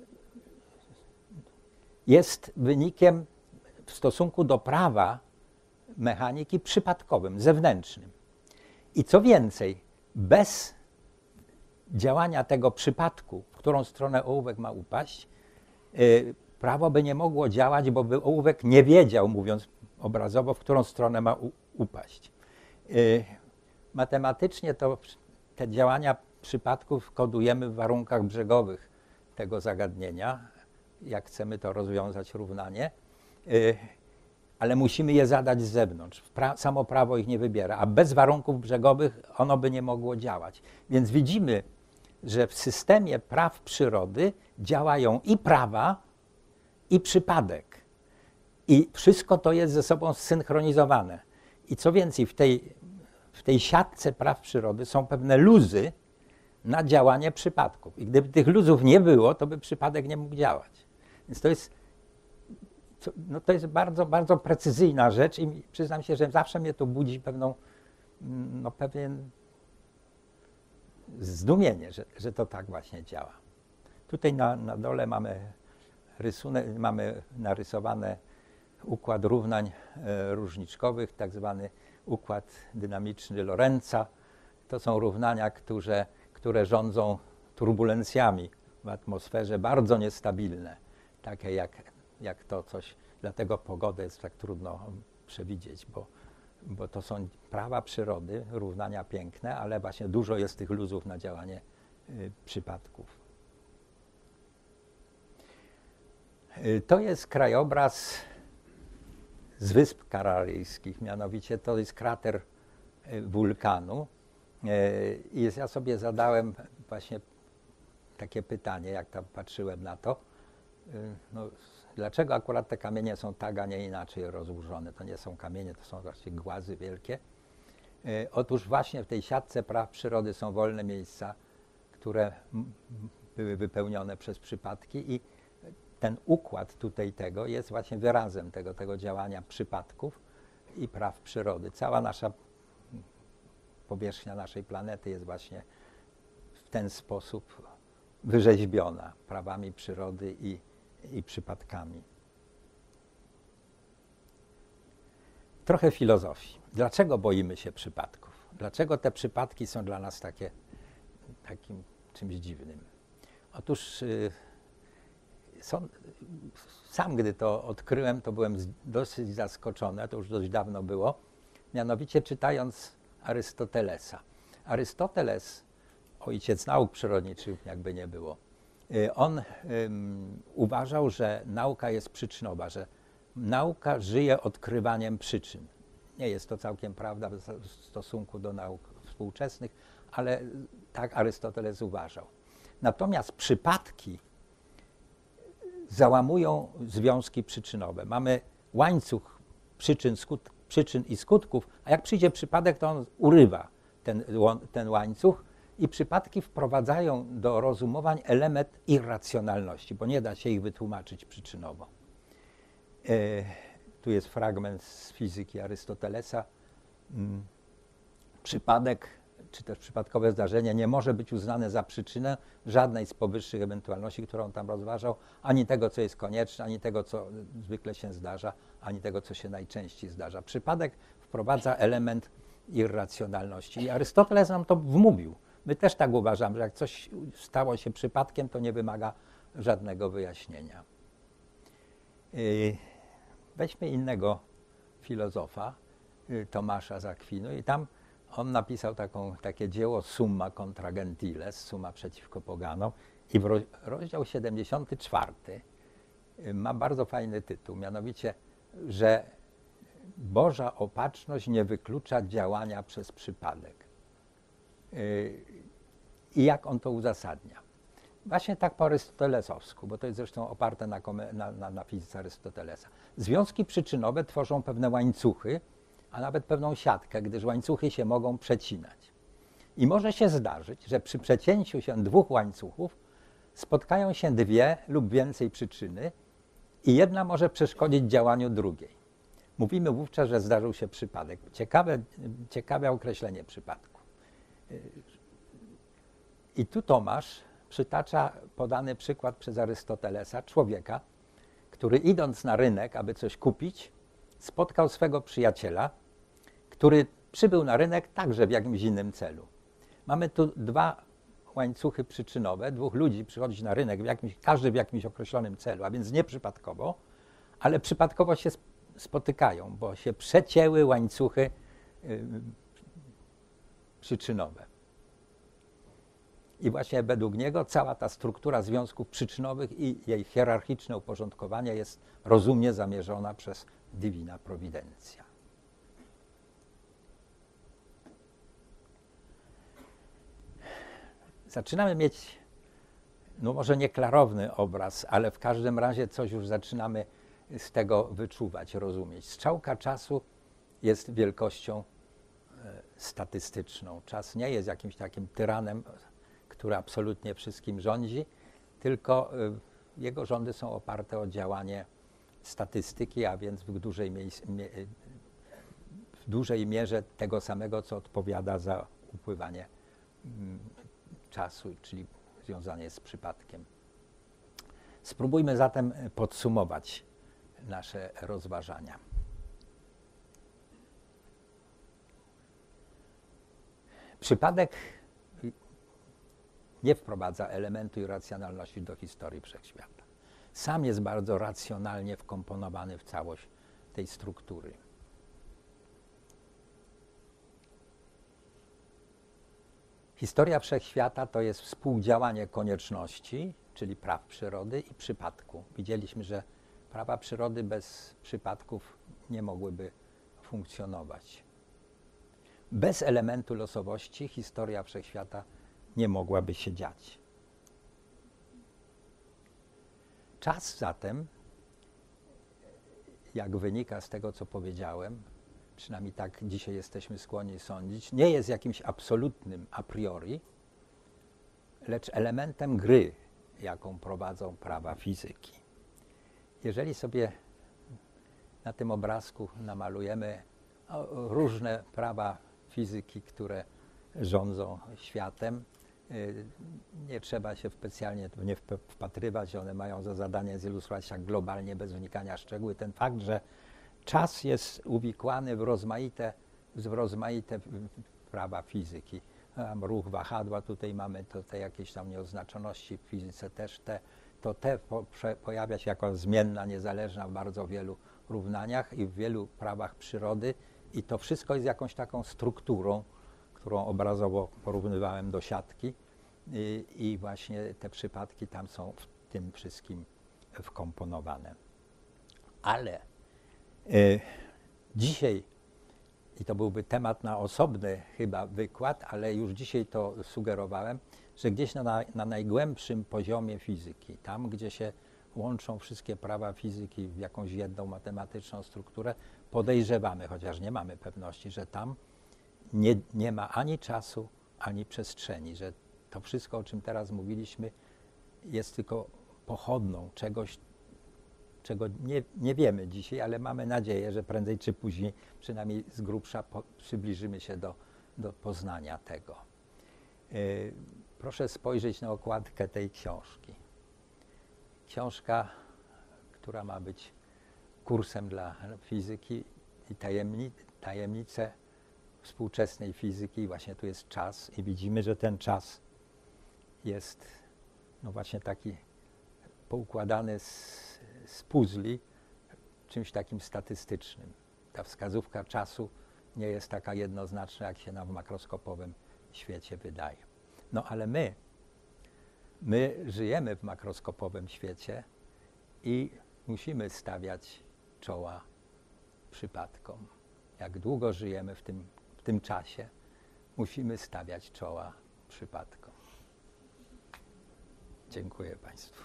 jest wynikiem w stosunku do prawa mechaniki przypadkowym, zewnętrznym. I co więcej, bez działania tego przypadku, w którą stronę ołówek ma upaść, prawo by nie mogło działać, bo by ołówek nie wiedział, mówiąc obrazowo, w którą stronę ma upaść. Matematycznie te działania przypadków kodujemy w warunkach brzegowych tego zagadnienia, jak chcemy to rozwiązać równanie, ale musimy je zadać z zewnątrz. Samo prawo ich nie wybiera, a bez warunków brzegowych ono by nie mogło działać. Więc widzimy, że w systemie praw przyrody działają i prawa, i przypadek. I wszystko to jest ze sobą zsynchronizowane. I co więcej, w tej siatce praw przyrody są pewne luzy na działanie przypadków. I gdyby tych luzów nie było, to by przypadek nie mógł działać. Więc to jest bardzo, bardzo precyzyjna rzecz i przyznam się, że zawsze mnie to budzi pewien zdumienie, że to tak właśnie działa. Tutaj na dole mamy narysowany układ równań różniczkowych, tak zwany układ dynamiczny Lorenza. To są równania, które rządzą turbulencjami w atmosferze, bardzo niestabilne, takie jak to coś. Dlatego pogodę jest tak trudno przewidzieć, bo to są prawa przyrody, równania piękne, ale właśnie dużo jest tych luzów na działanie przypadków. To jest krajobraz z Wysp Kanaryjskich, mianowicie to jest krater wulkanu. I ja sobie zadałem właśnie takie pytanie, jak tam patrzyłem na to, dlaczego akurat te kamienie są tak, a nie inaczej rozłożone? To nie są kamienie, to są właśnie głazy wielkie. Otóż właśnie w tej siatce praw przyrody są wolne miejsca, które były wypełnione przez przypadki i ten układ tutaj tego jest właśnie wyrazem tego działania przypadków i praw przyrody. Cała nasza powierzchnia naszej planety jest właśnie w ten sposób wyrzeźbiona prawami przyrody i przypadkami. Trochę filozofii. Dlaczego boimy się przypadków? Dlaczego te przypadki są dla nas takim czymś dziwnym? Otóż sam, gdy to odkryłem, to byłem dosyć zaskoczony, to już dość dawno było, mianowicie czytając Arystotelesa. Arystoteles, ojciec nauk przyrodniczych, jakby nie było, on uważał, że nauka jest przyczynowa, że nauka żyje odkrywaniem przyczyn. Nie jest to całkiem prawda w stosunku do nauk współczesnych, ale tak Arystoteles uważał. Natomiast przypadki załamują związki przyczynowe. Mamy łańcuch przyczyn i skutków, a jak przyjdzie przypadek, to on urywa ten łańcuch i przypadki wprowadzają do rozumowań element irracjonalności, bo nie da się ich wytłumaczyć przyczynowo. Tu jest fragment z fizyki Arystotelesa. Przypadek, czy też przypadkowe zdarzenie nie może być uznane za przyczynę żadnej z powyższych ewentualności, którą tam rozważał, ani tego, co jest konieczne, ani tego, co zwykle się zdarza, ani tego, co się najczęściej zdarza. Przypadek wprowadza element irracjonalności i Arystoteles nam to wmówił. My też tak uważamy, że jak coś stało się przypadkiem, to nie wymaga żadnego wyjaśnienia. Weźmy innego filozofa, Tomasza z Akwinu, i tam on napisał takie dzieło Summa contra Gentiles, Summa przeciwko poganom, i rozdział 74 ma bardzo fajny tytuł, mianowicie, że Boża opatrzność nie wyklucza działania przez przypadek. I jak on to uzasadnia? Właśnie tak po arystotelesowsku, bo to jest zresztą oparte na fizyce Arystotelesa. Związki przyczynowe tworzą pewne łańcuchy, a nawet pewną siatkę, gdyż łańcuchy się mogą przecinać. I może się zdarzyć, że przy przecięciu się dwóch łańcuchów spotkają się dwie lub więcej przyczyny i jedna może przeszkodzić działaniu drugiej. Mówimy wówczas, że zdarzył się przypadek. Ciekawe określenie przypadku. I tu Tomasz przytacza podany przykład przez Arystotelesa człowieka, który idąc na rynek, aby coś kupić, spotkał swego przyjaciela, który przybył na rynek także w jakimś innym celu. Mamy tu dwa łańcuchy przyczynowe, dwóch ludzi przychodzi na rynek, każdy w jakimś określonym celu, a więc nie przypadkowo, ale przypadkowo się spotykają, bo się przecięły łańcuchy przyczynowe. I właśnie według niego cała ta struktura związków przyczynowych i jej hierarchiczne uporządkowanie jest rozumnie zamierzona przez Divina Providentia. Zaczynamy mieć, no może nie klarowny obraz, ale w każdym razie coś już zaczynamy z tego wyczuwać, rozumieć. Strzałka czasu jest wielkością statystyczną. Czas nie jest jakimś takim tyranem, który absolutnie wszystkim rządzi, tylko jego rządy są oparte o działanie statystyki, a więc w dużej mierze tego samego, co odpowiada za upływanie czasu, czyli związane z przypadkiem. Spróbujmy zatem podsumować nasze rozważania. Przypadek nie wprowadza elementu irracjonalności do historii wszechświata. Sam jest bardzo racjonalnie wkomponowany w całość tej struktury. Historia wszechświata to jest współdziałanie konieczności, czyli praw przyrody i przypadku. Widzieliśmy, że prawa przyrody bez przypadków nie mogłyby funkcjonować. Bez elementu losowości historia wszechświata nie mogłaby się dziać. Czas zatem, jak wynika z tego, co powiedziałem, przynajmniej tak dzisiaj jesteśmy skłonni sądzić, nie jest jakimś absolutnym a priori, lecz elementem gry, jaką prowadzą prawa fizyki. Jeżeli sobie na tym obrazku namalujemy różne prawa fizyki, które rządzą światem, nie trzeba się specjalnie w nie wpatrywać, one mają za zadanie zilustrować tak globalnie, bez wnikania w szczegóły, ten fakt, że czas jest uwikłany w rozmaite prawa fizyki. Ruch wahadła, tutaj mamy te jakieś tam nieoznaczoności w fizyce też pojawia się jako zmienna, niezależna w bardzo wielu równaniach i w wielu prawach przyrody I to wszystko jest jakąś taką strukturą, którą obrazowo porównywałem do siatki i właśnie te przypadki tam są w tym wszystkim wkomponowane. Ale dzisiaj, i to byłby temat na osobny chyba wykład, ale już dzisiaj to sugerowałem, że gdzieś na najgłębszym poziomie fizyki, tam gdzie się łączą wszystkie prawa fizyki w jakąś jedną matematyczną strukturę, podejrzewamy, chociaż nie mamy pewności, że tam nie ma ani czasu, ani przestrzeni, że to wszystko, o czym teraz mówiliśmy, jest tylko pochodną czegoś, czego nie wiemy dzisiaj, ale mamy nadzieję, że prędzej czy później, przynajmniej z grubsza, przybliżymy się do poznania tego. Proszę spojrzeć na okładkę tej książki. Książka, która ma być kursem dla fizyki i tajemnice współczesnej fizyki. Właśnie tu jest czas i widzimy, że ten czas jest no właśnie taki poukładany z puzli, czymś takim statystycznym. Ta wskazówka czasu nie jest taka jednoznaczna, jak się nam w makroskopowym świecie wydaje. No ale my żyjemy w makroskopowym świecie i musimy stawiać czoła przypadkom. Jak długo żyjemy w tym czasie, musimy stawiać czoła przypadkom. Dziękuję Państwu.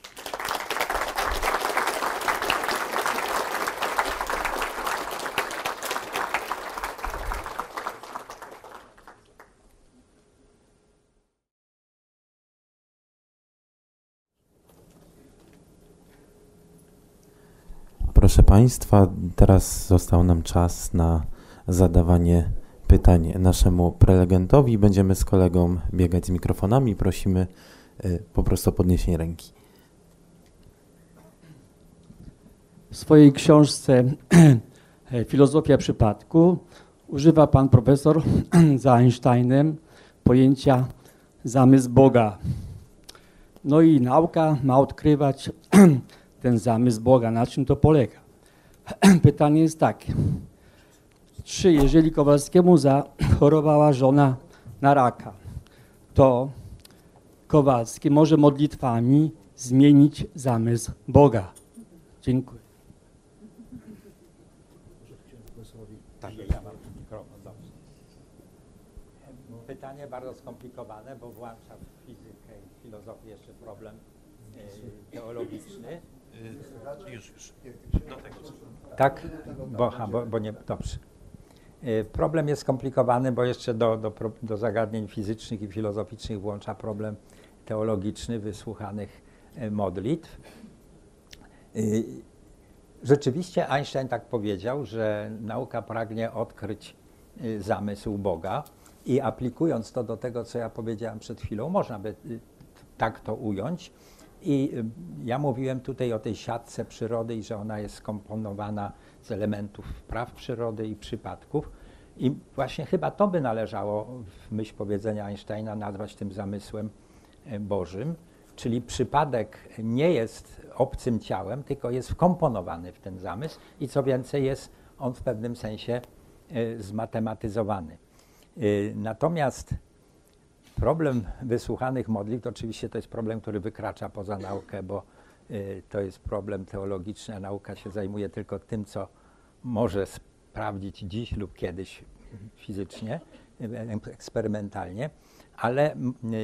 Proszę Państwa, teraz został nam czas na zadawanie pytań naszemu prelegentowi. Będziemy z kolegą biegać z mikrofonami. Prosimy po prostu o podniesienie ręki. W swojej książce Filozofia przypadku używa pan profesor za Einsteinem pojęcia zamysł Boga. No i nauka ma odkrywać ten zamysł Boga. Na czym to polega? Pytanie jest takie. Czy jeżeli Kowalskiemu zachorowała żona na raka, to Kowalski może modlitwami zmienić zamysł Boga? Dziękuję. Tak, ja mam mikrofon, dobrze. Pytanie bardzo skomplikowane, bo włącza w fizykę i filozofię jeszcze problem teologiczny. Już. Tak? Bo nie, dobrze. Problem jest skomplikowany, bo jeszcze do zagadnień fizycznych i filozoficznych włącza problem teologiczny wysłuchanych modlitw. Rzeczywiście Einstein tak powiedział, że nauka pragnie odkryć zamysł Boga i aplikując to do tego, co ja powiedziałem przed chwilą, można by tak to ująć. I ja mówiłem tutaj o tej siatce przyrody i że ona jest skomponowana z elementów praw przyrody i przypadków. I właśnie chyba to by należało, w myśl powiedzenia Einsteina, nazwać tym zamysłem Bożym. Czyli przypadek nie jest obcym ciałem, tylko jest wkomponowany w ten zamysł i co więcej, jest on w pewnym sensie zmatematyzowany. Natomiast problem wysłuchanych modlitw, oczywiście to jest problem, który wykracza poza naukę, bo to jest problem teologiczny, a nauka się zajmuje tylko tym, co może sprawdzić dziś lub kiedyś fizycznie, eksperymentalnie, ale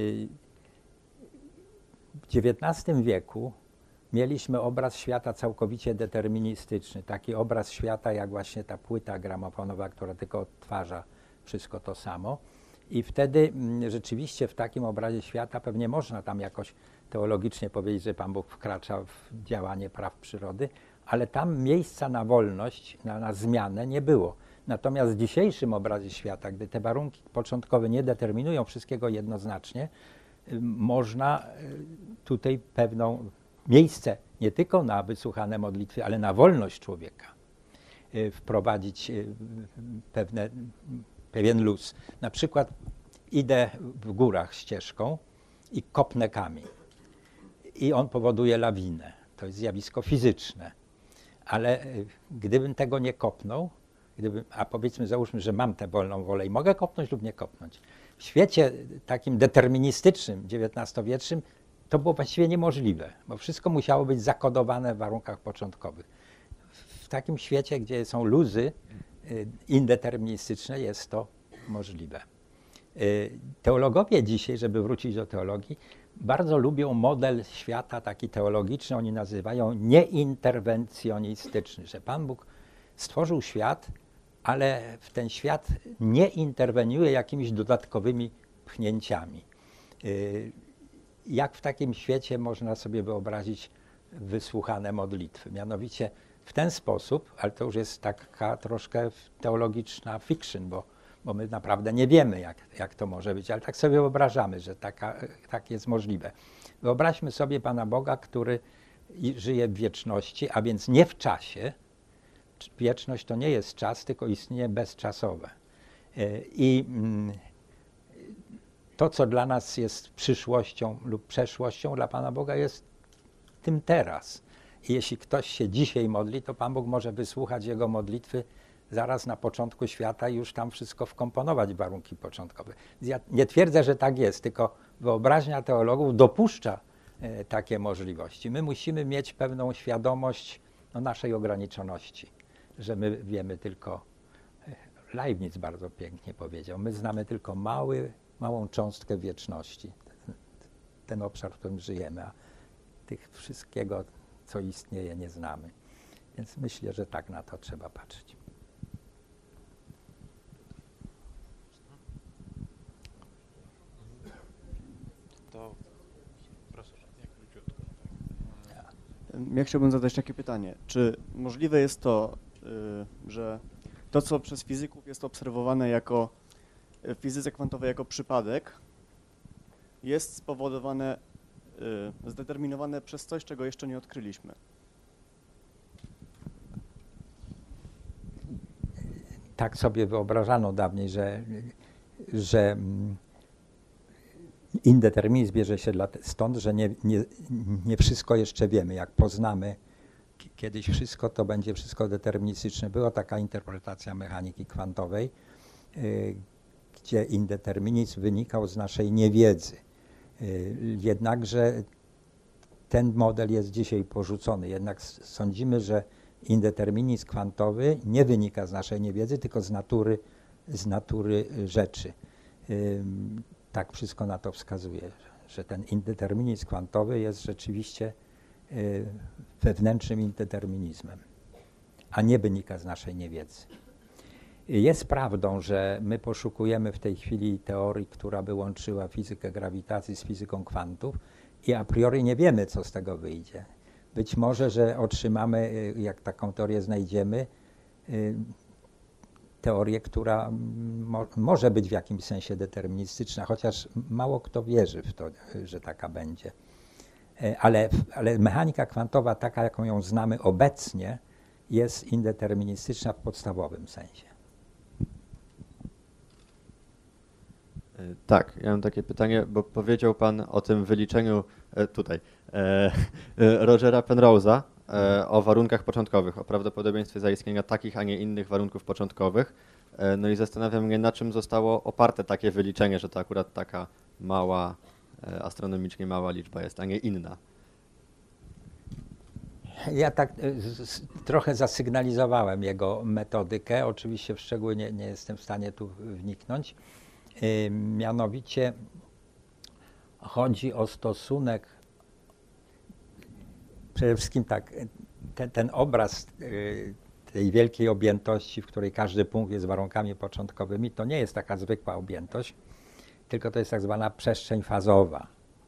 w XIX wieku mieliśmy obraz świata całkowicie deterministyczny, taki obraz świata jak właśnie ta płyta gramofonowa, która tylko odtwarza wszystko to samo. I wtedy rzeczywiście w takim obrazie świata pewnie można tam jakoś teologicznie powiedzieć, że Pan Bóg wkracza w działanie praw przyrody, ale tam miejsca na wolność, na zmianę nie było. Natomiast w dzisiejszym obrazie świata, gdy te warunki początkowe nie determinują wszystkiego jednoznacznie, można tutaj pewną miejsce nie tylko na wysłuchane modlitwy, ale na wolność człowieka wprowadzić pewien luz. Na przykład idę w górach ścieżką i kopnę kamień i on powoduje lawinę. To jest zjawisko fizyczne. Ale gdybym tego nie kopnął a powiedzmy, załóżmy, że mam tę wolną wolę i mogę kopnąć lub nie kopnąć. W świecie takim deterministycznym, XIX-wiecznym, to było właściwie niemożliwe, bo wszystko musiało być zakodowane w warunkach początkowych. W takim świecie, gdzie są luzy indeterministyczne, jest to możliwe. Teologowie dzisiaj, żeby wrócić do teologii, bardzo lubią model świata taki teologiczny, oni nazywają nieinterwencjonistyczny, że Pan Bóg stworzył świat, ale w ten świat nie interweniuje jakimiś dodatkowymi pchnięciami. Jak w takim świecie można sobie wyobrazić wysłuchane modlitwy? Mianowicie w ten sposób, ale to już jest taka troszkę teologiczna fiction, bo my naprawdę nie wiemy, jak to może być, ale tak sobie wyobrażamy, że tak jest możliwe. Wyobraźmy sobie Pana Boga, który żyje w wieczności, a więc nie w czasie. Wieczność to nie jest czas, tylko istnienie bezczasowe. I to, co dla nas jest przyszłością lub przeszłością, dla Pana Boga jest tym teraz. I jeśli ktoś się dzisiaj modli, to Pan Bóg może wysłuchać jego modlitwy zaraz na początku świata i już tam wszystko wkomponować w warunki początkowe. Ja nie twierdzę, że tak jest, tylko wyobraźnia teologów dopuszcza takie możliwości. My musimy mieć pewną świadomość naszej ograniczoności, że my wiemy tylko, Leibniz bardzo pięknie powiedział, my znamy tylko małą cząstkę wieczności, ten obszar, w którym żyjemy, a tych wszystkiego, co istnieje, nie znamy. Więc myślę, że tak na to trzeba patrzeć. To proszę, jak króciutko. Ja chciałbym zadać takie pytanie. Czy możliwe jest to, że to, co przez fizyków jest obserwowane jako w fizyce kwantowej jako przypadek, jest spowodowane, zdeterminowane przez coś, czego jeszcze nie odkryliśmy? Tak sobie wyobrażano dawniej, że indeterminizm bierze się stąd, że nie wszystko jeszcze wiemy. Jak poznamy kiedyś wszystko, to będzie wszystko deterministyczne. Była taka interpretacja mechaniki kwantowej, gdzie indeterminizm wynikał z naszej niewiedzy. Jednakże ten model jest dzisiaj porzucony. Jednak sądzimy, że indeterminizm kwantowy nie wynika z naszej niewiedzy, tylko z natury rzeczy. Tak wszystko na to wskazuje, że ten indeterminizm kwantowy jest rzeczywiście wewnętrznym indeterminizmem, a nie wynika z naszej niewiedzy. Jest prawdą, że my poszukujemy w tej chwili teorii, która by łączyła fizykę grawitacji z fizyką kwantów i a priori nie wiemy, co z tego wyjdzie. Być może, że otrzymamy, jak taką teorię znajdziemy, teorię, która może być w jakimś sensie deterministyczna, chociaż mało kto wierzy w to, że taka będzie. Ale mechanika kwantowa, taka jaką ją znamy obecnie, jest indeterministyczna w podstawowym sensie. Tak, ja mam takie pytanie, bo powiedział Pan o tym wyliczeniu Rogera Penrose'a o warunkach początkowych, o prawdopodobieństwie zaistnienia takich, a nie innych warunków początkowych. No i zastanawiam mnie, na czym zostało oparte takie wyliczenie, że to akurat taka mała, astronomicznie mała liczba jest, a nie inna. Ja tak trochę zasygnalizowałem jego metodykę, oczywiście w szczegóły nie jestem w stanie tu wniknąć. Mianowicie chodzi o stosunek, przede wszystkim tak, ten obraz tej wielkiej objętości, w której każdy punkt jest warunkami początkowymi, to nie jest taka zwykła objętość, tylko to jest tak zwana przestrzeń fazowa.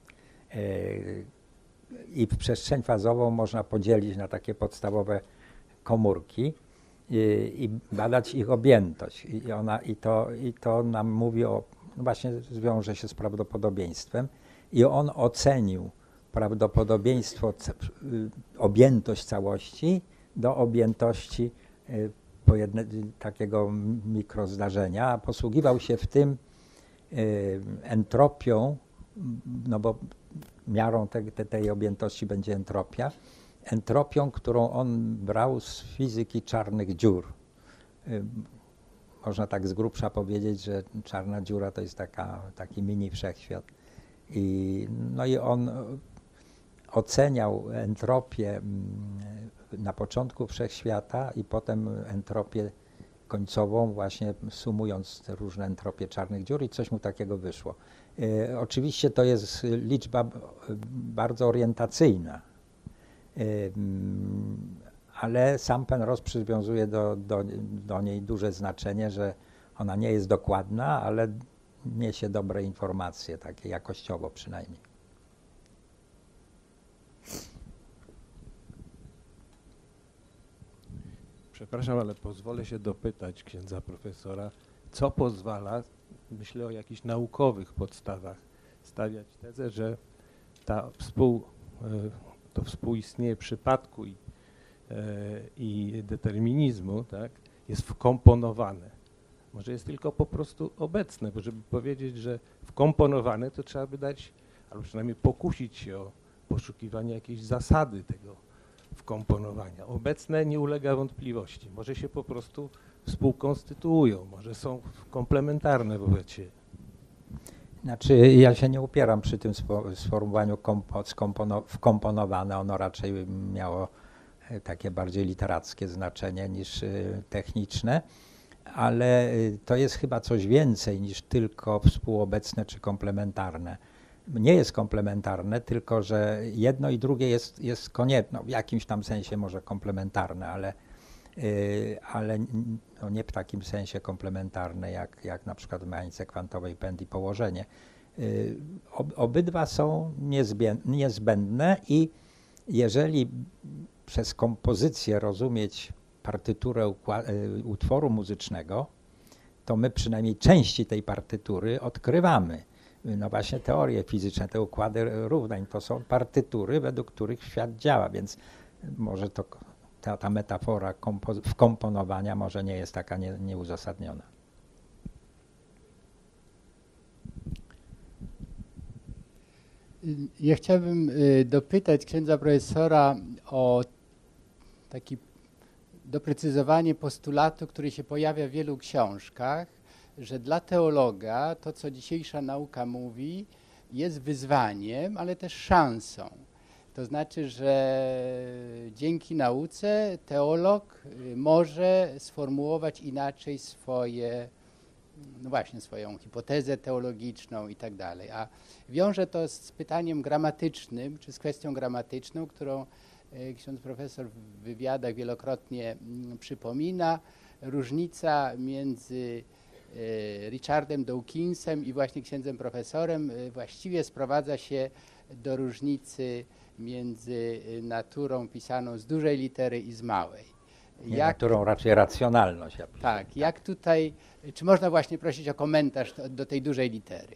I przestrzeń fazową można podzielić na takie podstawowe komórki i badać ich objętość. I to nam mówi o, no właśnie zwiąże się z prawdopodobieństwem i on ocenił prawdopodobieństwo, objętość całości do objętości takiego mikrozdarzenia, a posługiwał się w tym entropią, no bo miarą tej objętości będzie entropią, którą on brał z fizyki czarnych dziur. można tak z grubsza powiedzieć, że czarna dziura to jest taki mini wszechświat. No i on oceniał entropię na początku wszechświata i potem entropię końcową, właśnie sumując te różne entropie czarnych dziur i coś mu takiego wyszło. Oczywiście to jest liczba bardzo orientacyjna, ale sam Penrose przywiązuje do niej duże znaczenie, że ona nie jest dokładna, ale niesie dobre informacje, takie jakościowo przynajmniej. Przepraszam, ale pozwolę się dopytać księdza profesora, co pozwala, myślę o jakichś naukowych podstawach, stawiać tezę, że to współistnienie przypadku i determinizmu, tak, jest wkomponowane. Może jest tylko po prostu obecne, bo żeby powiedzieć, że wkomponowane, to trzeba by dać, albo przynajmniej pokusić się o poszukiwanie jakiejś zasady tego wkomponowania. Obecne nie ulega wątpliwości. Może się po prostu współkonstytuują, może są komplementarne wobec siebie. Znaczy, ja się nie upieram przy tym sformułowaniu wkomponowane. Ono raczej miało takie bardziej literackie znaczenie niż techniczne, ale to jest chyba coś więcej niż tylko współobecne czy komplementarne. Nie jest komplementarne, tylko że jedno i drugie jest konieczne, no w jakimś tam sensie może komplementarne, ale no nie w takim sensie komplementarne jak na przykład w mechanice kwantowej pęd i położenie. Obydwa są niezbędne i jeżeli przez kompozycję rozumieć partyturę utworu muzycznego, to my przynajmniej części tej partytury odkrywamy. No właśnie teorie fizyczne, te układy równań to są partytury, według których świat działa, więc może to ta metafora wkomponowania może nie jest taka nieuzasadniona. Ja chciałbym dopytać księdza profesora o takie doprecyzowanie postulatu, który się pojawia w wielu książkach, że dla teologa to, co dzisiejsza nauka mówi, jest wyzwaniem, ale też szansą. To znaczy, że dzięki nauce teolog może sformułować inaczej swoją hipotezę teologiczną i tak dalej. A wiąże to z pytaniem gramatycznym, czy z kwestią gramatyczną, którą ksiądz profesor w wywiadach wielokrotnie przypomina. Różnica między Richardem Dawkinsem i właśnie księdzem profesorem właściwie sprowadza się do różnicy między naturą pisaną z dużej litery i z małej. Naturą raczej racjonalność. Tak, jak tutaj, czy można właśnie prosić o komentarz do tej dużej litery?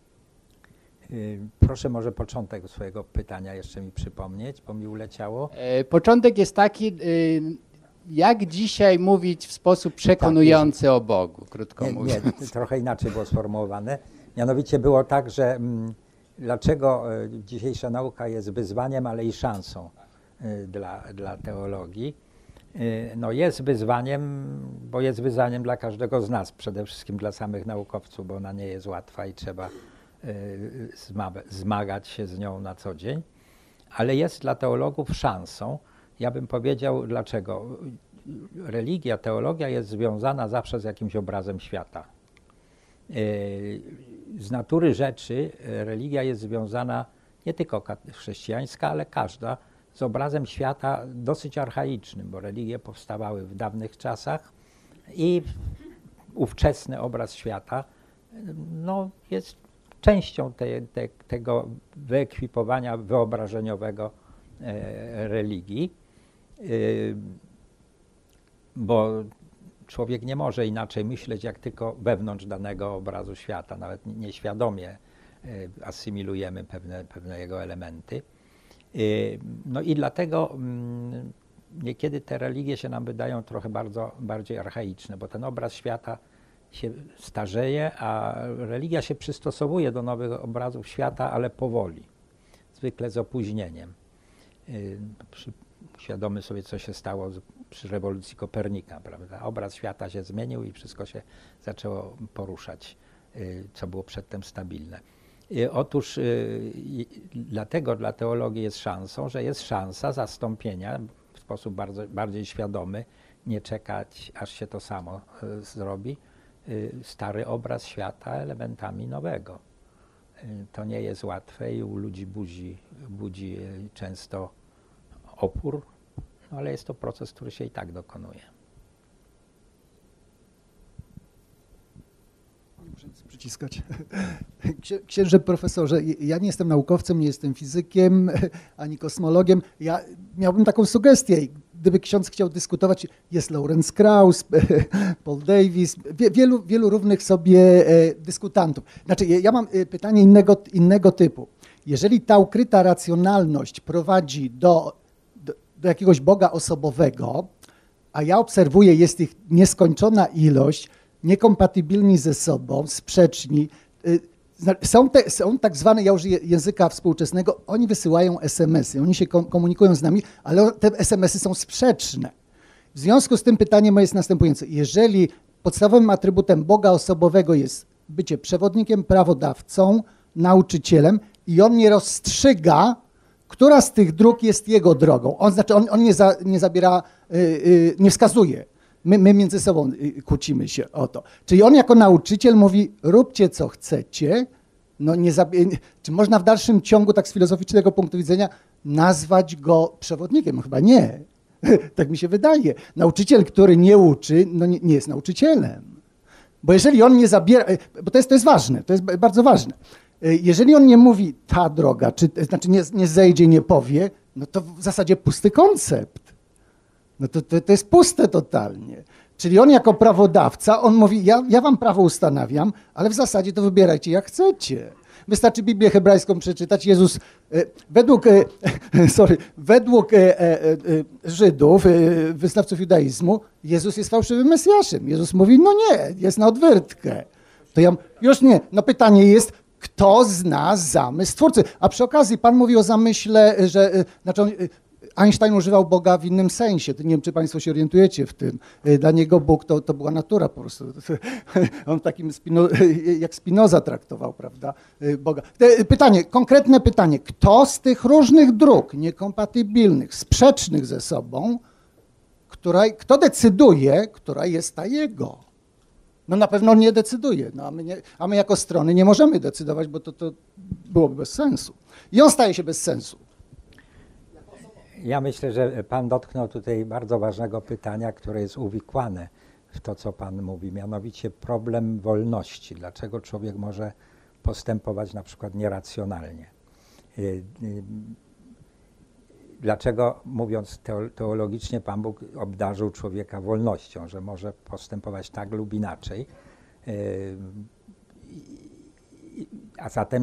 Proszę może początek swojego pytania jeszcze mi przypomnieć, bo mi uleciało. Początek jest taki, jak dzisiaj mówić w sposób przekonujący o Bogu, krótko mówiąc. Nie, trochę inaczej było sformułowane. Mianowicie było tak, że dlaczego dzisiejsza nauka jest wyzwaniem, ale i szansą dla teologii. No jest wyzwaniem, bo jest wyzwaniem dla każdego z nas, przede wszystkim dla samych naukowców, bo ona nie jest łatwa i trzeba zmagać się z nią na co dzień, ale jest dla teologów szansą. Ja bym powiedział dlaczego. Religia, teologia jest związana zawsze z jakimś obrazem świata. Z natury rzeczy religia jest związana nie tylko chrześcijańska, ale każda z obrazem świata dosyć archaicznym, bo religie powstawały w dawnych czasach i ówczesny obraz świata no, jest częścią tego wyekwipowania wyobrażeniowego religii, bo człowiek nie może inaczej myśleć, jak tylko wewnątrz danego obrazu świata, nawet nieświadomie asymilujemy pewne jego elementy. No i dlatego niekiedy te religie się nam wydają trochę bardziej archaiczne, bo ten obraz świata się starzeje, a religia się przystosowuje do nowych obrazów świata, ale powoli, zwykle z opóźnieniem. świadomy sobie, co się stało przy rewolucji Kopernika, prawda? Obraz świata się zmienił i wszystko się zaczęło poruszać, co było przedtem stabilne. Otóż dlatego dla teologii jest szansą, że jest szansa zastąpienia w sposób bardziej świadomy, nie czekać, aż się to samo zrobi, stary obraz świata elementami nowego. To nie jest łatwe i u ludzi budzi często opór, no ale jest to proces, który się i tak dokonuje. Nie muszę nic przyciskać. Księże profesorze, ja nie jestem naukowcem, nie jestem fizykiem, ani kosmologiem. Ja miałbym taką sugestię, gdyby ksiądz chciał dyskutować, jest Lawrence Krauss, Paul Davies, wielu równych sobie dyskutantów. Znaczy, ja mam pytanie innego typu. Jeżeli ta ukryta racjonalność prowadzi do jakiegoś Boga osobowego, a ja obserwuję, jest ich nieskończona ilość, niekompatybilni ze sobą, sprzeczni. Są tak zwane, ja użyję języka współczesnego, oni wysyłają SMS-y, oni się komunikują z nami, ale te SMS-y są sprzeczne. W związku z tym pytanie moje jest następujące. Jeżeli podstawowym atrybutem Boga osobowego jest bycie przewodnikiem, prawodawcą, nauczycielem i on nie rozstrzyga, która z tych dróg jest jego drogą. On nie zabiera, nie wskazuje. My między sobą kłócimy się o to. Czyli on jako nauczyciel mówi, róbcie co chcecie. No czy można w dalszym ciągu, tak z filozoficznego punktu widzenia, nazwać go przewodnikiem? Chyba nie. Tak mi się wydaje. Nauczyciel, który nie uczy, no nie jest nauczycielem. Bo jeżeli on nie zabiera, bo to jest ważne, to jest bardzo ważne. Jeżeli on nie mówi ta droga, znaczy nie zejdzie, nie powie, no to w zasadzie pusty koncept. No to jest puste totalnie. Czyli on jako prawodawca, on mówi, ja wam prawo ustanawiam, ale w zasadzie to wybierajcie jak chcecie. Wystarczy Biblię hebrajską przeczytać. Jezus według Żydów, wyznawców judaizmu, Jezus jest fałszywym Mesjaszem. Jezus mówi, no nie, jest na odwrotkę. To ja już nie. No pytanie jest, kto zna zamysł Twórcy? A przy okazji Pan mówi o zamyśle, że Einstein używał Boga w innym sensie. Nie wiem, czy Państwo się orientujecie w tym. Dla niego Bóg to była natura po prostu. On takim jak Spinoza traktował, prawda, Boga. Konkretne pytanie. Kto z tych różnych dróg, niekompatybilnych, sprzecznych ze sobą, kto decyduje, która jest ta jego? No na pewno on nie decyduje, no, a my jako strony nie możemy decydować, bo to byłoby bez sensu. I on staje się bez sensu. Ja myślę, że Pan dotknął tutaj bardzo ważnego pytania, które jest uwikłane w to, co Pan mówi, mianowicie problem wolności. Dlaczego człowiek może postępować na przykład nieracjonalnie? Dlaczego, mówiąc teologicznie, Pan Bóg obdarzył człowieka wolnością, że może postępować tak lub inaczej? A zatem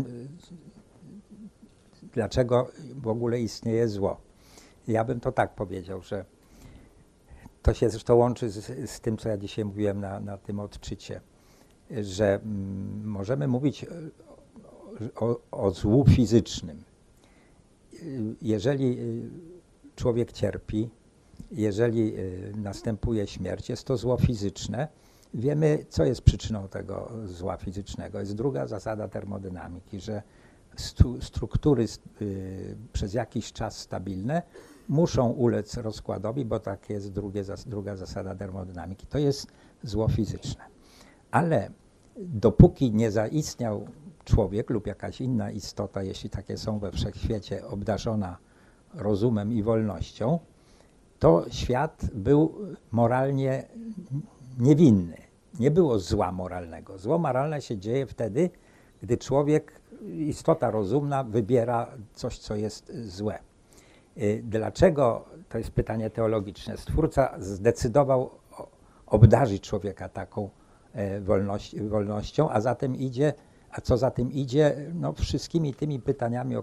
dlaczego w ogóle istnieje zło? Ja bym to tak powiedział, że to się zresztą łączy z tym, co ja dzisiaj mówiłem na tym odczycie, że możemy mówić o złu fizycznym. Jeżeli człowiek cierpi, jeżeli następuje śmierć, jest to zło fizyczne. Wiemy, co jest przyczyną tego zła fizycznego. Jest druga zasada termodynamiki, że struktury przez jakiś czas stabilne muszą ulec rozkładowi, bo tak jest druga zasada termodynamiki. To jest zło fizyczne. Ale dopóki nie zaistniał człowiek lub jakaś inna istota, jeśli takie są we wszechświecie, obdarzona rozumem i wolnością, to świat był moralnie niewinny. Nie było zła moralnego. Zło moralne się dzieje wtedy, gdy człowiek, istota rozumna, wybiera coś, co jest złe. Dlaczego, to jest pytanie teologiczne, Stwórca zdecydował obdarzyć człowieka taką wolnością, a co za tym idzie, no wszystkimi tymi pytaniami, o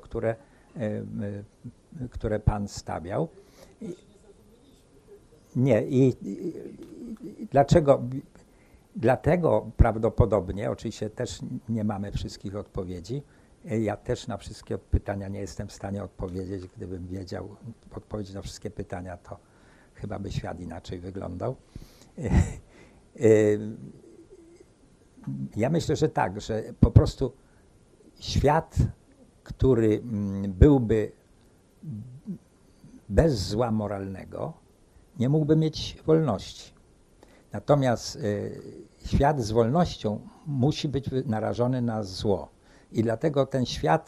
które Pan stawiał. Nie, i dlaczego? Dlatego prawdopodobnie, oczywiście też nie mamy wszystkich odpowiedzi, Ja też na wszystkie pytania nie jestem w stanie odpowiedzieć. Gdybym wiedział odpowiedź na wszystkie pytania, to chyba by świat inaczej wyglądał. Ja myślę, że tak, że po prostu świat, który byłby bez zła moralnego, nie mógłby mieć wolności. Natomiast świat z wolnością musi być narażony na zło. I dlatego ten świat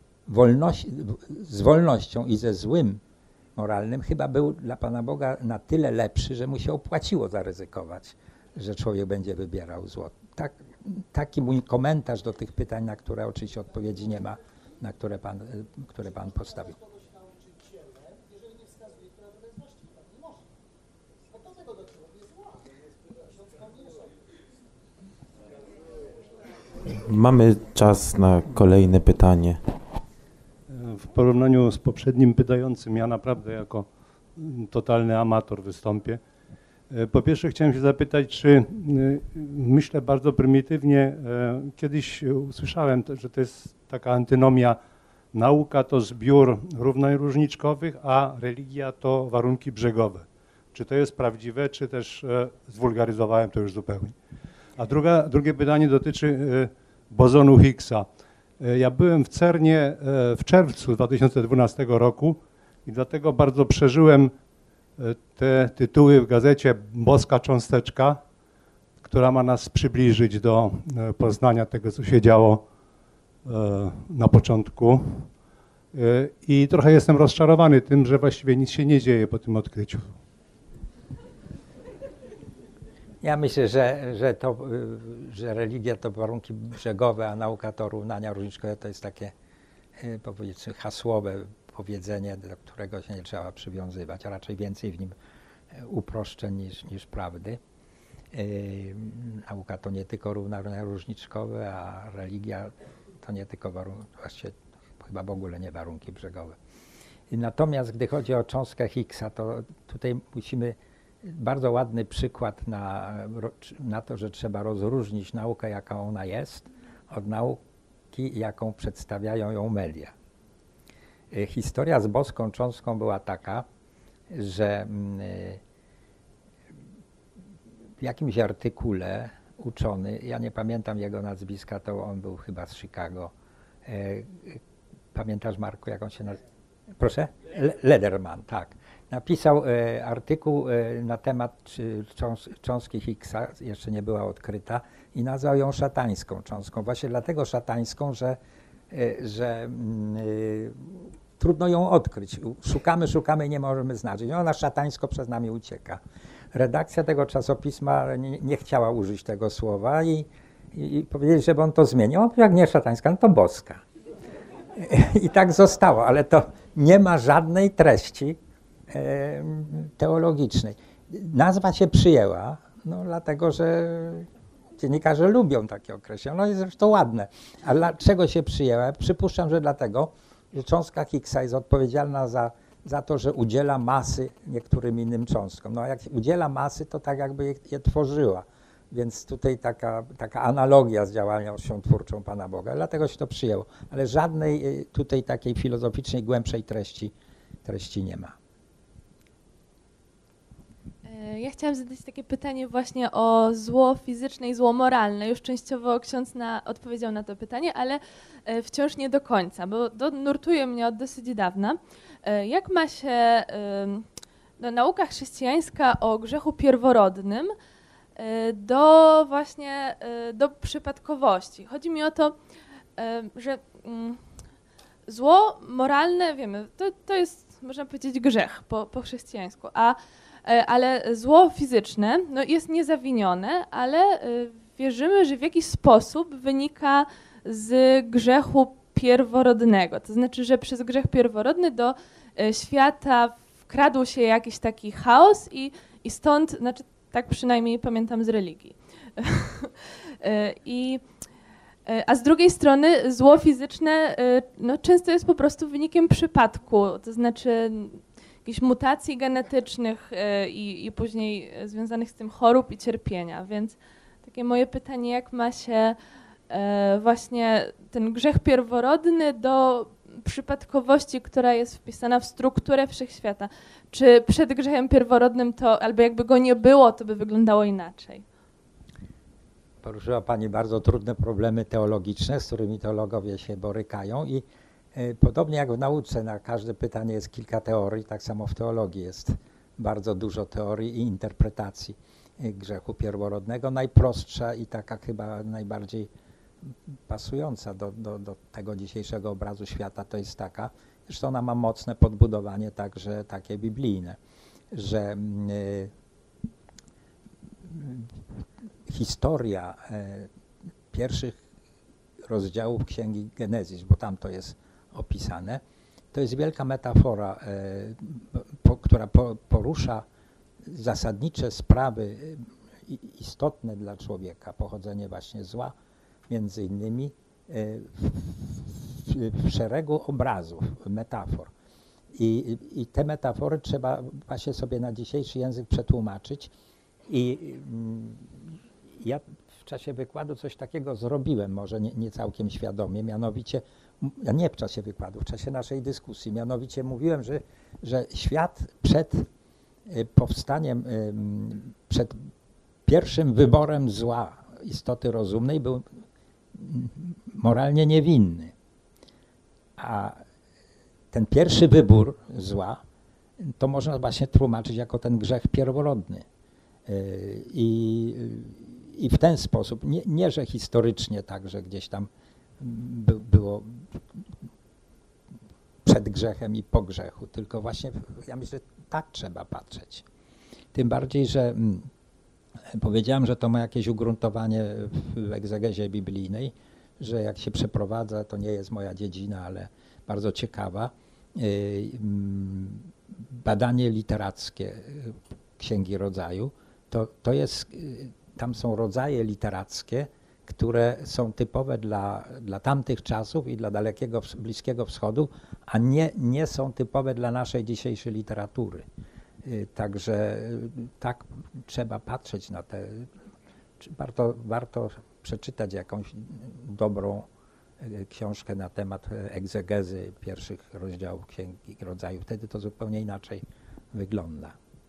z wolnością i ze złym moralnym chyba był dla Pana Boga na tyle lepszy, że mu się opłaciło zaryzykować, że człowiek będzie wybierał zło. Taki mój komentarz do tych pytań, na które oczywiście odpowiedzi nie ma, na które pan postawił. Mamy czas na kolejne pytanie. W porównaniu z poprzednim pytającym, ja naprawdę jako totalny amator wystąpię. Po pierwsze chciałem się zapytać, czy myślę bardzo prymitywnie, kiedyś usłyszałem, że to jest taka antynomia, nauka to zbiór równań różniczkowych, a religia to warunki brzegowe. Czy to jest prawdziwe, czy też zwulgaryzowałem to już zupełnie? A drugie pytanie dotyczy bozonu Higgsa. Ja byłem w CERN-ie w czerwcu 2012 roku i dlatego bardzo przeżyłem te tytuły w gazecie Boska cząsteczka, która ma nas przybliżyć do poznania tego, co się działo na początku. I trochę jestem rozczarowany tym, że właściwie nic się nie dzieje po tym odkryciu. Ja myślę, że religia to warunki brzegowe, a nauka to równania różniczkowe. To jest takie, powiedzmy, hasłowe powiedzenie, do którego się nie trzeba przywiązywać, a raczej więcej w nim uproszczeń niż prawdy. Nauka to nie tylko równania różniczkowe, a religia to nie tylko właściwie chyba w ogóle nie warunki brzegowe. Natomiast gdy chodzi o cząstkę Higgsa, to tutaj musimy bardzo ładny przykład na to, że trzeba rozróżnić naukę, jaka ona jest, od nauki, jaką przedstawiają ją media. Historia z boską cząstką była taka, że w jakimś artykule uczony, ja nie pamiętam jego nazwiska, to on był chyba z Chicago. Pamiętasz, Marku, jak on się nazywa? Proszę? Lederman, tak. Napisał artykuł na temat cząstki Higgsa, jeszcze nie była odkryta, i nazwał ją szatańską cząstką. Właśnie dlatego szatańską, że trudno ją odkryć. Szukamy i nie możemy znaleźć. Ona szatańsko przed nami ucieka. Redakcja tego czasopisma nie chciała użyć tego słowa i powiedzieli, żeby on to zmienił. On powiedział, jak nie szatańska, no to boska. I tak zostało, ale to nie ma żadnej treści teologicznej. Nazwa się przyjęła, no dlatego, że dziennikarze lubią takie określenia. No jest zresztą ładne. A dlaczego się przyjęła? Przypuszczam, że dlatego, że cząstka Higgsa jest odpowiedzialna za to, że udziela masy niektórym innym cząstkom. No a jak udziela masy, to tak jakby je tworzyła. Więc tutaj taka analogia z działalnością twórczą Pana Boga. Dlatego się to przyjęło. Ale żadnej tutaj takiej filozoficznej, głębszej treści nie ma. Ja chciałam zadać takie pytanie właśnie o zło fizyczne i zło moralne. Już częściowo ksiądz odpowiedział na to pytanie, ale wciąż nie do końca, bo nurtuje mnie od dosyć dawna. Jak ma się nauka chrześcijańska o grzechu pierworodnym do przypadkowości? Chodzi mi o to, że zło moralne, wiemy, to jest, można powiedzieć, grzech po chrześcijańsku, ale zło fizyczne jest niezawinione, ale wierzymy, że w jakiś sposób wynika z grzechu pierworodnego. To znaczy, że przez grzech pierworodny do świata wkradł się jakiś taki chaos i stąd, znaczy tak przynajmniej pamiętam z religii. A z drugiej strony zło fizyczne często jest po prostu wynikiem przypadku, to znaczy jakichś mutacji genetycznych i później związanych z tym chorób i cierpienia. Więc takie moje pytanie, jak ma się właśnie ten grzech pierworodny do przypadkowości, która jest wpisana w strukturę wszechświata. Czy przed grzechem pierworodnym to, albo jakby go nie było, to by wyglądało inaczej? Poruszyła Pani bardzo trudne problemy teologiczne, z którymi teologowie się borykają i podobnie jak w nauce, na każde pytanie jest kilka teorii, tak samo w teologii jest bardzo dużo teorii i interpretacji grzechu pierworodnego. Najprostsza i taka chyba najbardziej pasująca do tego dzisiejszego obrazu świata to jest taka, zresztą ona ma mocne podbudowanie także takie biblijne, że historia pierwszych rozdziałów Księgi Genezis, bo tam to jest opisane, to jest wielka metafora, która porusza zasadnicze sprawy istotne dla człowieka, pochodzenie właśnie zła, między innymi w szeregu obrazów, metafor. I te metafory trzeba właśnie sobie na dzisiejszy język przetłumaczyć. I ja w czasie wykładu coś takiego zrobiłem, może nie całkiem świadomie, mianowicie, nie w czasie wykładu, w czasie naszej dyskusji, mianowicie mówiłem, że świat przed powstaniem, przed pierwszym wyborem zła istoty rozumnej był moralnie niewinny. A ten pierwszy wybór zła to można właśnie tłumaczyć jako ten grzech pierworodny. I w ten sposób, nie że historycznie tak, że gdzieś tam było przed grzechem i po grzechu, tylko właśnie ja myślę, że tak trzeba patrzeć. Tym bardziej, że powiedziałem, że to ma jakieś ugruntowanie w egzegezie biblijnej, że jak się przeprowadza, to nie jest moja dziedzina, ale bardzo ciekawa, badanie literackie Księgi Rodzaju, to jest, tam są rodzaje literackie, które są typowe dla tamtych czasów i dla dalekiego, Bliskiego Wschodu, a nie są typowe dla naszej dzisiejszej literatury. Także tak trzeba patrzeć na te, warto przeczytać jakąś dobrą książkę na temat egzegezy pierwszych rozdziałów Księgi Rodzaju. Wtedy to zupełnie inaczej wygląda.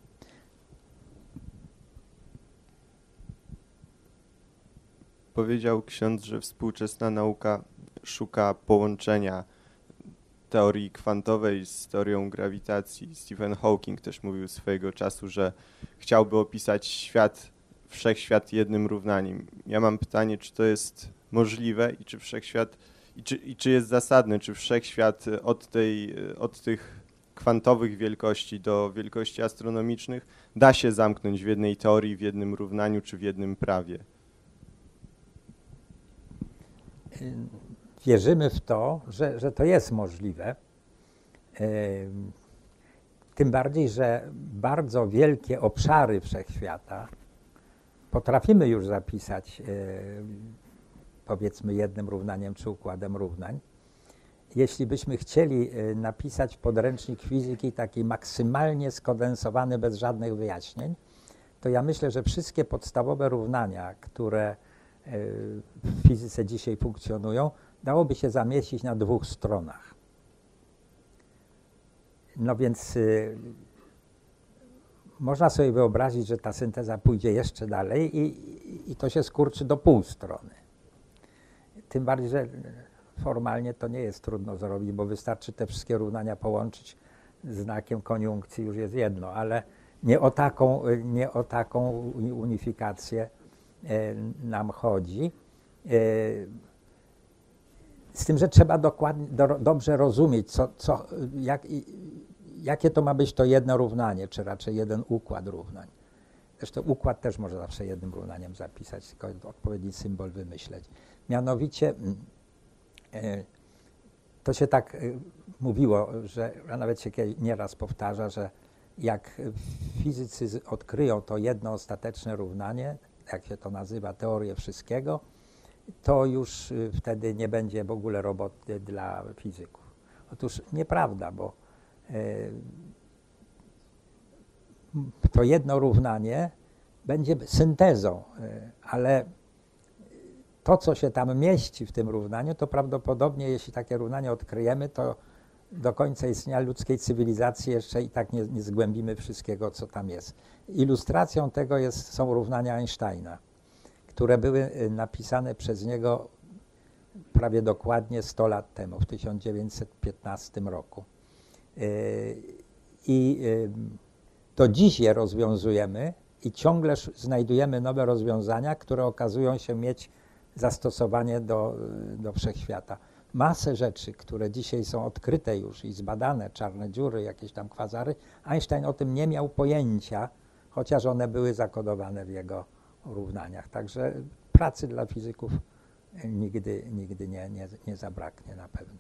Powiedział ksiądz, że współczesna nauka szuka połączenia teorii kwantowej z teorią grawitacji. Stephen Hawking też mówił swojego czasu, że chciałby opisać wszechświat jednym równaniem. Ja mam pytanie, czy to jest możliwe i czy wszechświat, czy jest zasadne, czy wszechświat od tych kwantowych wielkości do wielkości astronomicznych da się zamknąć w jednej teorii, w jednym równaniu czy w jednym prawie? Wierzymy w to, że to jest możliwe. Tym bardziej, że bardzo wielkie obszary wszechświata potrafimy już zapisać, powiedzmy, jednym równaniem czy układem równań. Jeśli byśmy chcieli napisać podręcznik fizyki taki maksymalnie skondensowany, bez żadnych wyjaśnień, to ja myślę, że wszystkie podstawowe równania, które w fizyce dzisiaj funkcjonują, dałoby się zamieścić na 2 stronach. No więc można sobie wyobrazić, że ta synteza pójdzie jeszcze dalej i to się skurczy do pół strony. Tym bardziej, że formalnie to nie jest trudno zrobić, bo wystarczy te wszystkie równania połączyć znakiem koniunkcji, już jest jedno, ale nie o taką unifikację nam chodzi. Z tym, że trzeba dobrze rozumieć, jakie to ma być to jedno równanie, czy raczej jeden układ równań. Zresztą układ też można zawsze jednym równaniem zapisać, tylko odpowiedni symbol wymyśleć. Mianowicie to się tak mówiło, a nawet się nieraz powtarza, że jak fizycy odkryją to jedno ostateczne równanie, jak się to nazywa, teorię wszystkiego, to już wtedy nie będzie w ogóle roboty dla fizyków. Otóż nieprawda, bo to jedno równanie będzie syntezą, ale to, co się tam mieści w tym równaniu, to prawdopodobnie, jeśli takie równanie odkryjemy, to do końca istnienia ludzkiej cywilizacji jeszcze i tak nie zgłębimy wszystkiego, co tam jest. Ilustracją tego są równania Einsteina, które były napisane przez niego prawie dokładnie 100 lat temu, w 1915 roku. I do dziś je rozwiązujemy i ciągle znajdujemy nowe rozwiązania, które okazują się mieć zastosowanie do wszechświata. Masę rzeczy, które dzisiaj są odkryte już i zbadane, czarne dziury, jakieś tam kwazary, Einstein o tym nie miał pojęcia, chociaż one były zakodowane w jego równaniach. Także pracy dla fizyków nigdy nie zabraknie na pewno.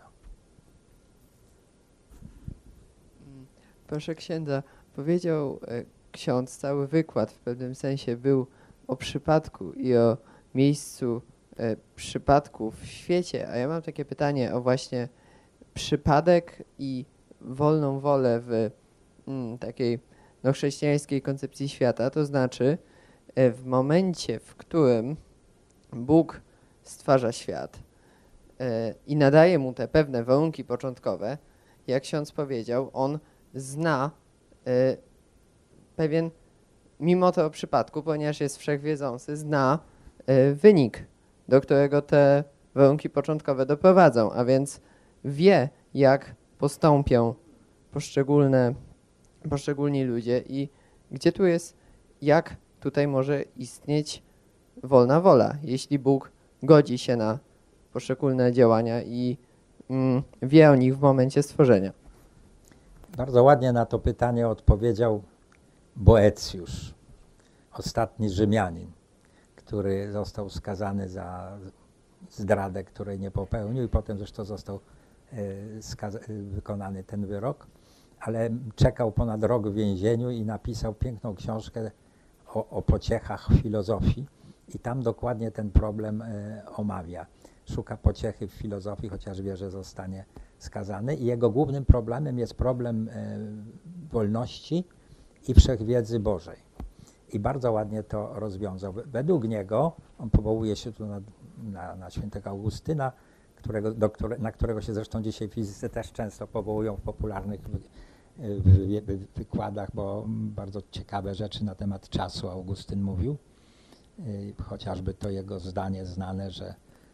Proszę księdza, powiedział ksiądz, cały wykład w pewnym sensie był o przypadku i o miejscu przypadków w świecie, a ja mam takie pytanie o właśnie przypadek i wolną wolę w takiej chrześcijańskiej koncepcji świata, to znaczy w momencie, w którym Bóg stwarza świat i nadaje mu te pewne warunki początkowe, jak ksiądz powiedział, on zna pewien, mimo tego przypadku, ponieważ jest wszechwiedzący, zna wynik, do którego te warunki początkowe doprowadzą, a więc wie, jak postąpią poszczególni ludzie i gdzie tu jest, jak tutaj może istnieć wolna wola, jeśli Bóg godzi się na poszczególne działania i wie o nich w momencie stworzenia. Bardzo ładnie na to pytanie odpowiedział Boecjusz, ostatni Rzymianin, który został skazany za zdradę, której nie popełnił i potem zresztą został wykonany ten wyrok, ale czekał ponad rok w więzieniu i napisał piękną książkę o pociechach w filozofii i tam dokładnie ten problem omawia. Szuka pociechy w filozofii, chociaż wie, że zostanie skazany i jego głównym problemem jest problem wolności i wszechwiedzy Bożej. I bardzo ładnie to rozwiązał. Według niego, on powołuje się tu na świętego Augustyna, na którego się zresztą dzisiaj fizycy też często powołują w popularnych wykładach, bo bardzo ciekawe rzeczy na temat czasu Augustyn mówił. Chociażby to jego zdanie znane, że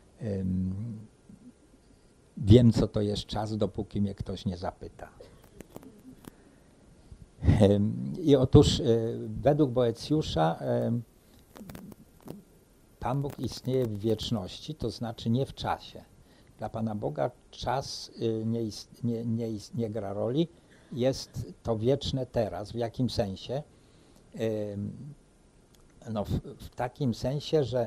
wiem, co to jest czas, dopóki mnie ktoś nie zapyta. I otóż według Boecjusza Pan Bóg istnieje w wieczności, to znaczy nie w czasie. Dla Pana Boga czas nie gra roli, jest to wieczne teraz. W jakim sensie? No w takim sensie, że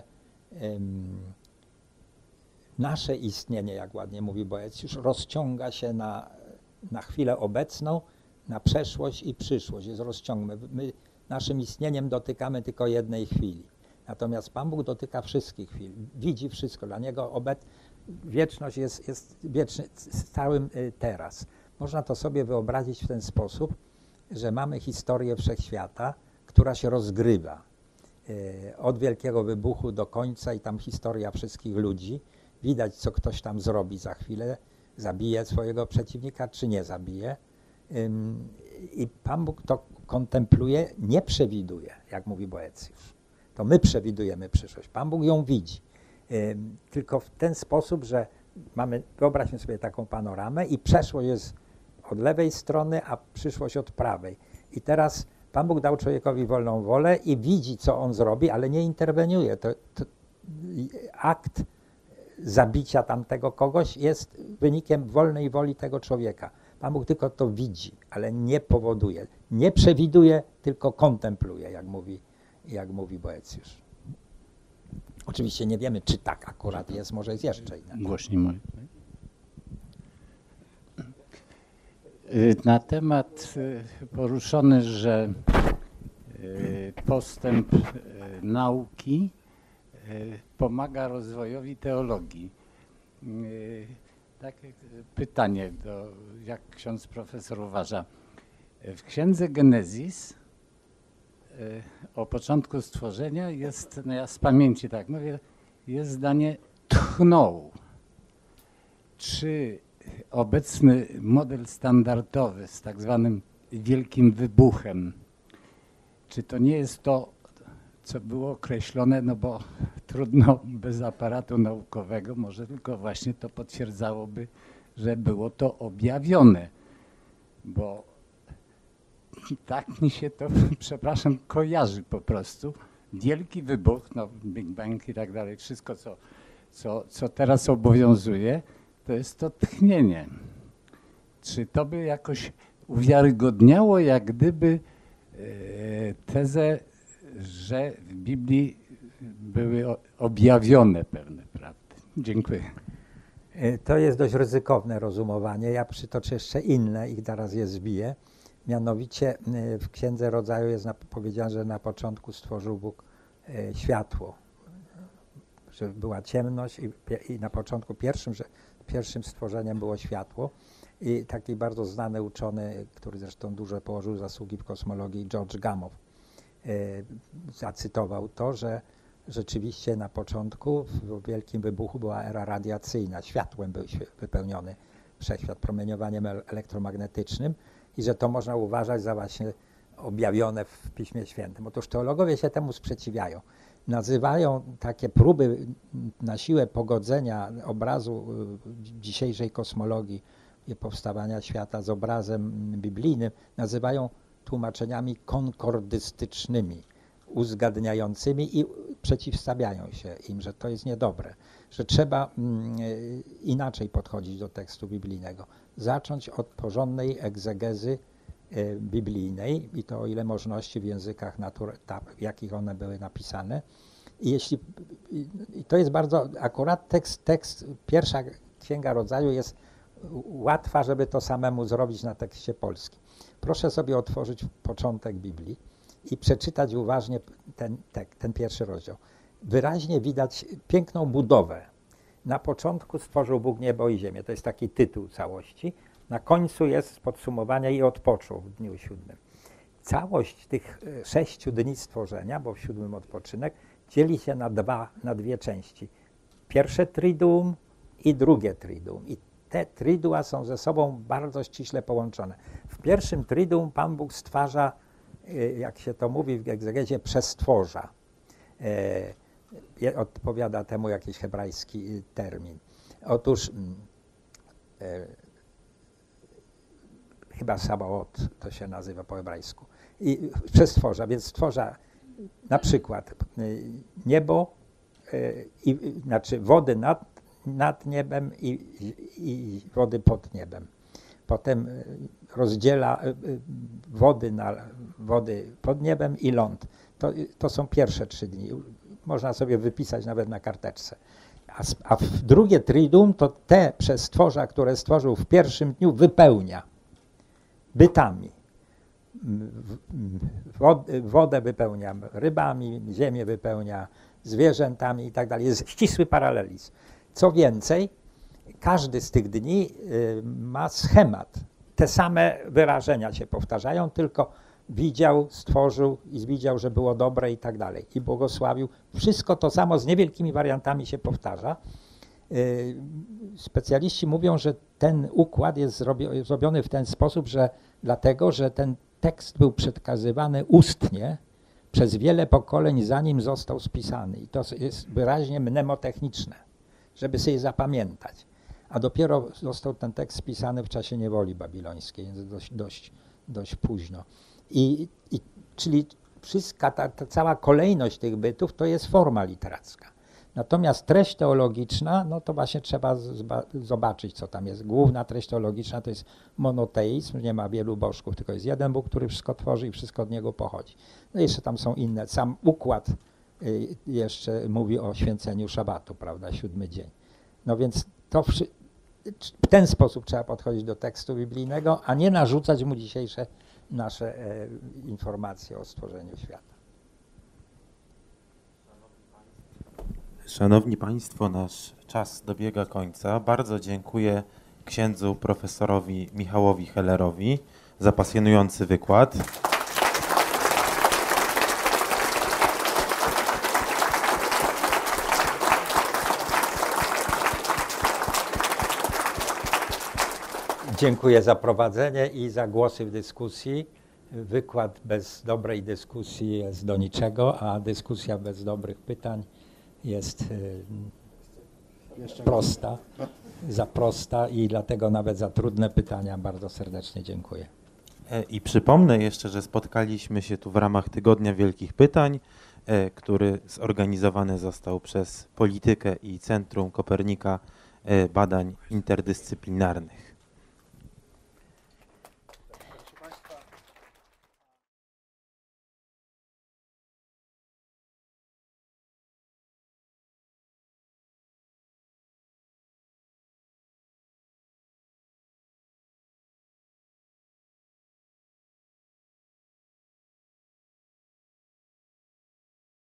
nasze istnienie, jak ładnie mówi Boecjusz, rozciąga się na chwilę obecną, na przeszłość i przyszłość. Jest rozciągłe. My naszym istnieniem dotykamy tylko jednej chwili. Natomiast Pan Bóg dotyka wszystkich chwil. Widzi wszystko. Dla Niego wieczność jest wieczny, stałym teraz. Można to sobie wyobrazić w ten sposób, że mamy historię wszechświata, która się rozgrywa od Wielkiego Wybuchu do końca i tam historia wszystkich ludzi. Widać, co ktoś tam zrobi za chwilę, zabije swojego przeciwnika, czy nie zabije. I Pan Bóg to kontempluje, nie przewiduje, jak mówi Boecjusz. To my przewidujemy przyszłość. Pan Bóg ją widzi. Tylko w ten sposób, że wyobraźmy sobie taką panoramę i przeszłość jest od lewej strony, a przyszłość od prawej. I teraz Pan Bóg dał człowiekowi wolną wolę i widzi, co on zrobi, ale nie interweniuje. To akt zabicia tamtego kogoś jest wynikiem wolnej woli tego człowieka. Pan Bóg tylko to widzi, ale nie powoduje. Nie przewiduje, tylko kontempluje, jak mówi Boecjusz. Oczywiście nie wiemy, czy tak akurat jest, może jest jeszcze inaczej. Głośniej mówię. Na temat poruszony, że postęp nauki pomaga rozwojowi teologii. Takie pytanie, jak ksiądz profesor uważa. W księdze Genezis o początku stworzenia jest, no ja z pamięci tak mówię, jest zdanie tchnął. Czy obecny model standardowy z tak zwanym wielkim wybuchem, czy to nie jest to, co było określone, no bo trudno bez aparatu naukowego, może tylko właśnie to potwierdzałoby, że było to objawione, bo tak mi się to, przepraszam, kojarzy po prostu. Wielki wybuch, no Big Bang i tak dalej, wszystko co teraz obowiązuje, to jest to tchnienie. Czy to by jakoś uwiarygodniało jak gdyby tezę, że w Biblii były objawione pewne prawdy? Dziękuję. To jest dość ryzykowne rozumowanie. Ja przytoczę jeszcze inne i teraz je zbiję. Mianowicie w Księdze Rodzaju jest powiedziane, że na początku stworzył Bóg światło, że była ciemność i na początku pierwszym stworzeniem było światło. I taki bardzo znany uczony, który zresztą dużo położył zasługi w kosmologii, George Gamow, zacytował to, że rzeczywiście na początku w Wielkim Wybuchu była era radiacyjna, światłem był wypełniony wszechświat, promieniowaniem elektromagnetycznym i że to można uważać za właśnie objawione w Piśmie Świętym. Otóż teologowie się temu sprzeciwiają. Nazywają takie próby na siłę pogodzenia obrazu dzisiejszej kosmologii i powstawania świata z obrazem biblijnym, nazywają tłumaczeniami konkordystycznymi, uzgadniającymi i przeciwstawiają się im, że to jest niedobre, że trzeba inaczej podchodzić do tekstu biblijnego. Zacząć od porządnej egzegezy biblijnej i to o ile możności w językach w jakich one były napisane. I to jest bardzo, akurat tekst, pierwsza Księga Rodzaju jest łatwa, żeby to samemu zrobić na tekście polskim. Proszę sobie otworzyć początek Biblii i przeczytać uważnie ten pierwszy rozdział. Wyraźnie widać piękną budowę. Na początku stworzył Bóg niebo i ziemię. To jest taki tytuł całości. Na końcu jest podsumowanie i odpoczął w dniu 7. Całość tych 6 dni stworzenia, bo w 7 odpoczynek, dzieli się na dwie części. Pierwsze triduum i drugie triduum. I te tridua są ze sobą bardzo ściśle połączone. W pierwszym triduum Pan Bóg stwarza, jak się to mówi w egzegezie, przestworza. Odpowiada temu jakiś hebrajski termin. Otóż chyba Sabaot to się nazywa po hebrajsku. I przestworza, więc stworza na przykład niebo, znaczy wody nad niebem i wody pod niebem. Potem rozdziela wody pod niebem i ląd. To są pierwsze 3 dni. Można sobie wypisać nawet na karteczce. A w drugie triduum to te przestworza, które stworzył w pierwszym dniu, wypełnia bytami. Wodę wypełnia rybami, ziemię wypełnia zwierzętami i tak dalej. Jest ścisły paralelizm. Co więcej, każdy z tych dni ma schemat. Te same wyrażenia się powtarzają, tylko widział, stworzył i widział, że było dobre i tak dalej. I błogosławił. Wszystko to samo z niewielkimi wariantami się powtarza. Specjaliści mówią, że ten układ jest zrobiony w ten sposób, dlatego, że ten tekst był przekazywany ustnie przez wiele pokoleń, zanim został spisany. I to jest wyraźnie mnemotechniczne, żeby sobie zapamiętać. A dopiero został ten tekst spisany w czasie niewoli babilońskiej, więc dość późno. Czyli wszystka ta cała kolejność tych bytów to jest forma literacka. Natomiast treść teologiczna, no to właśnie trzeba zobaczyć, co tam jest. Główna treść teologiczna to jest monoteizm, nie ma wielu bożków, tylko jest jeden Bóg, który wszystko tworzy i wszystko od Niego pochodzi. No jeszcze tam są inne. Sam układ jeszcze mówi o święceniu szabatu, prawda, 7 dzień. No więc to w ten sposób trzeba podchodzić do tekstu biblijnego, a nie narzucać mu dzisiejsze nasze informacje o stworzeniu świata. Szanowni Państwo, nasz czas dobiega końca. Bardzo dziękuję księdzu profesorowi Michałowi Hellerowi za pasjonujący wykład. Dziękuję za prowadzenie i za głosy w dyskusji. Wykład bez dobrej dyskusji jest do niczego, a dyskusja bez dobrych pytań jest prosta, za prosta i dlatego nawet za trudne pytania bardzo serdecznie dziękuję. I przypomnę jeszcze, że spotkaliśmy się tu w ramach Tygodnia Wielkich Pytań, który zorganizowany został przez Politykę i Centrum Kopernika Badań Interdyscyplinarnych.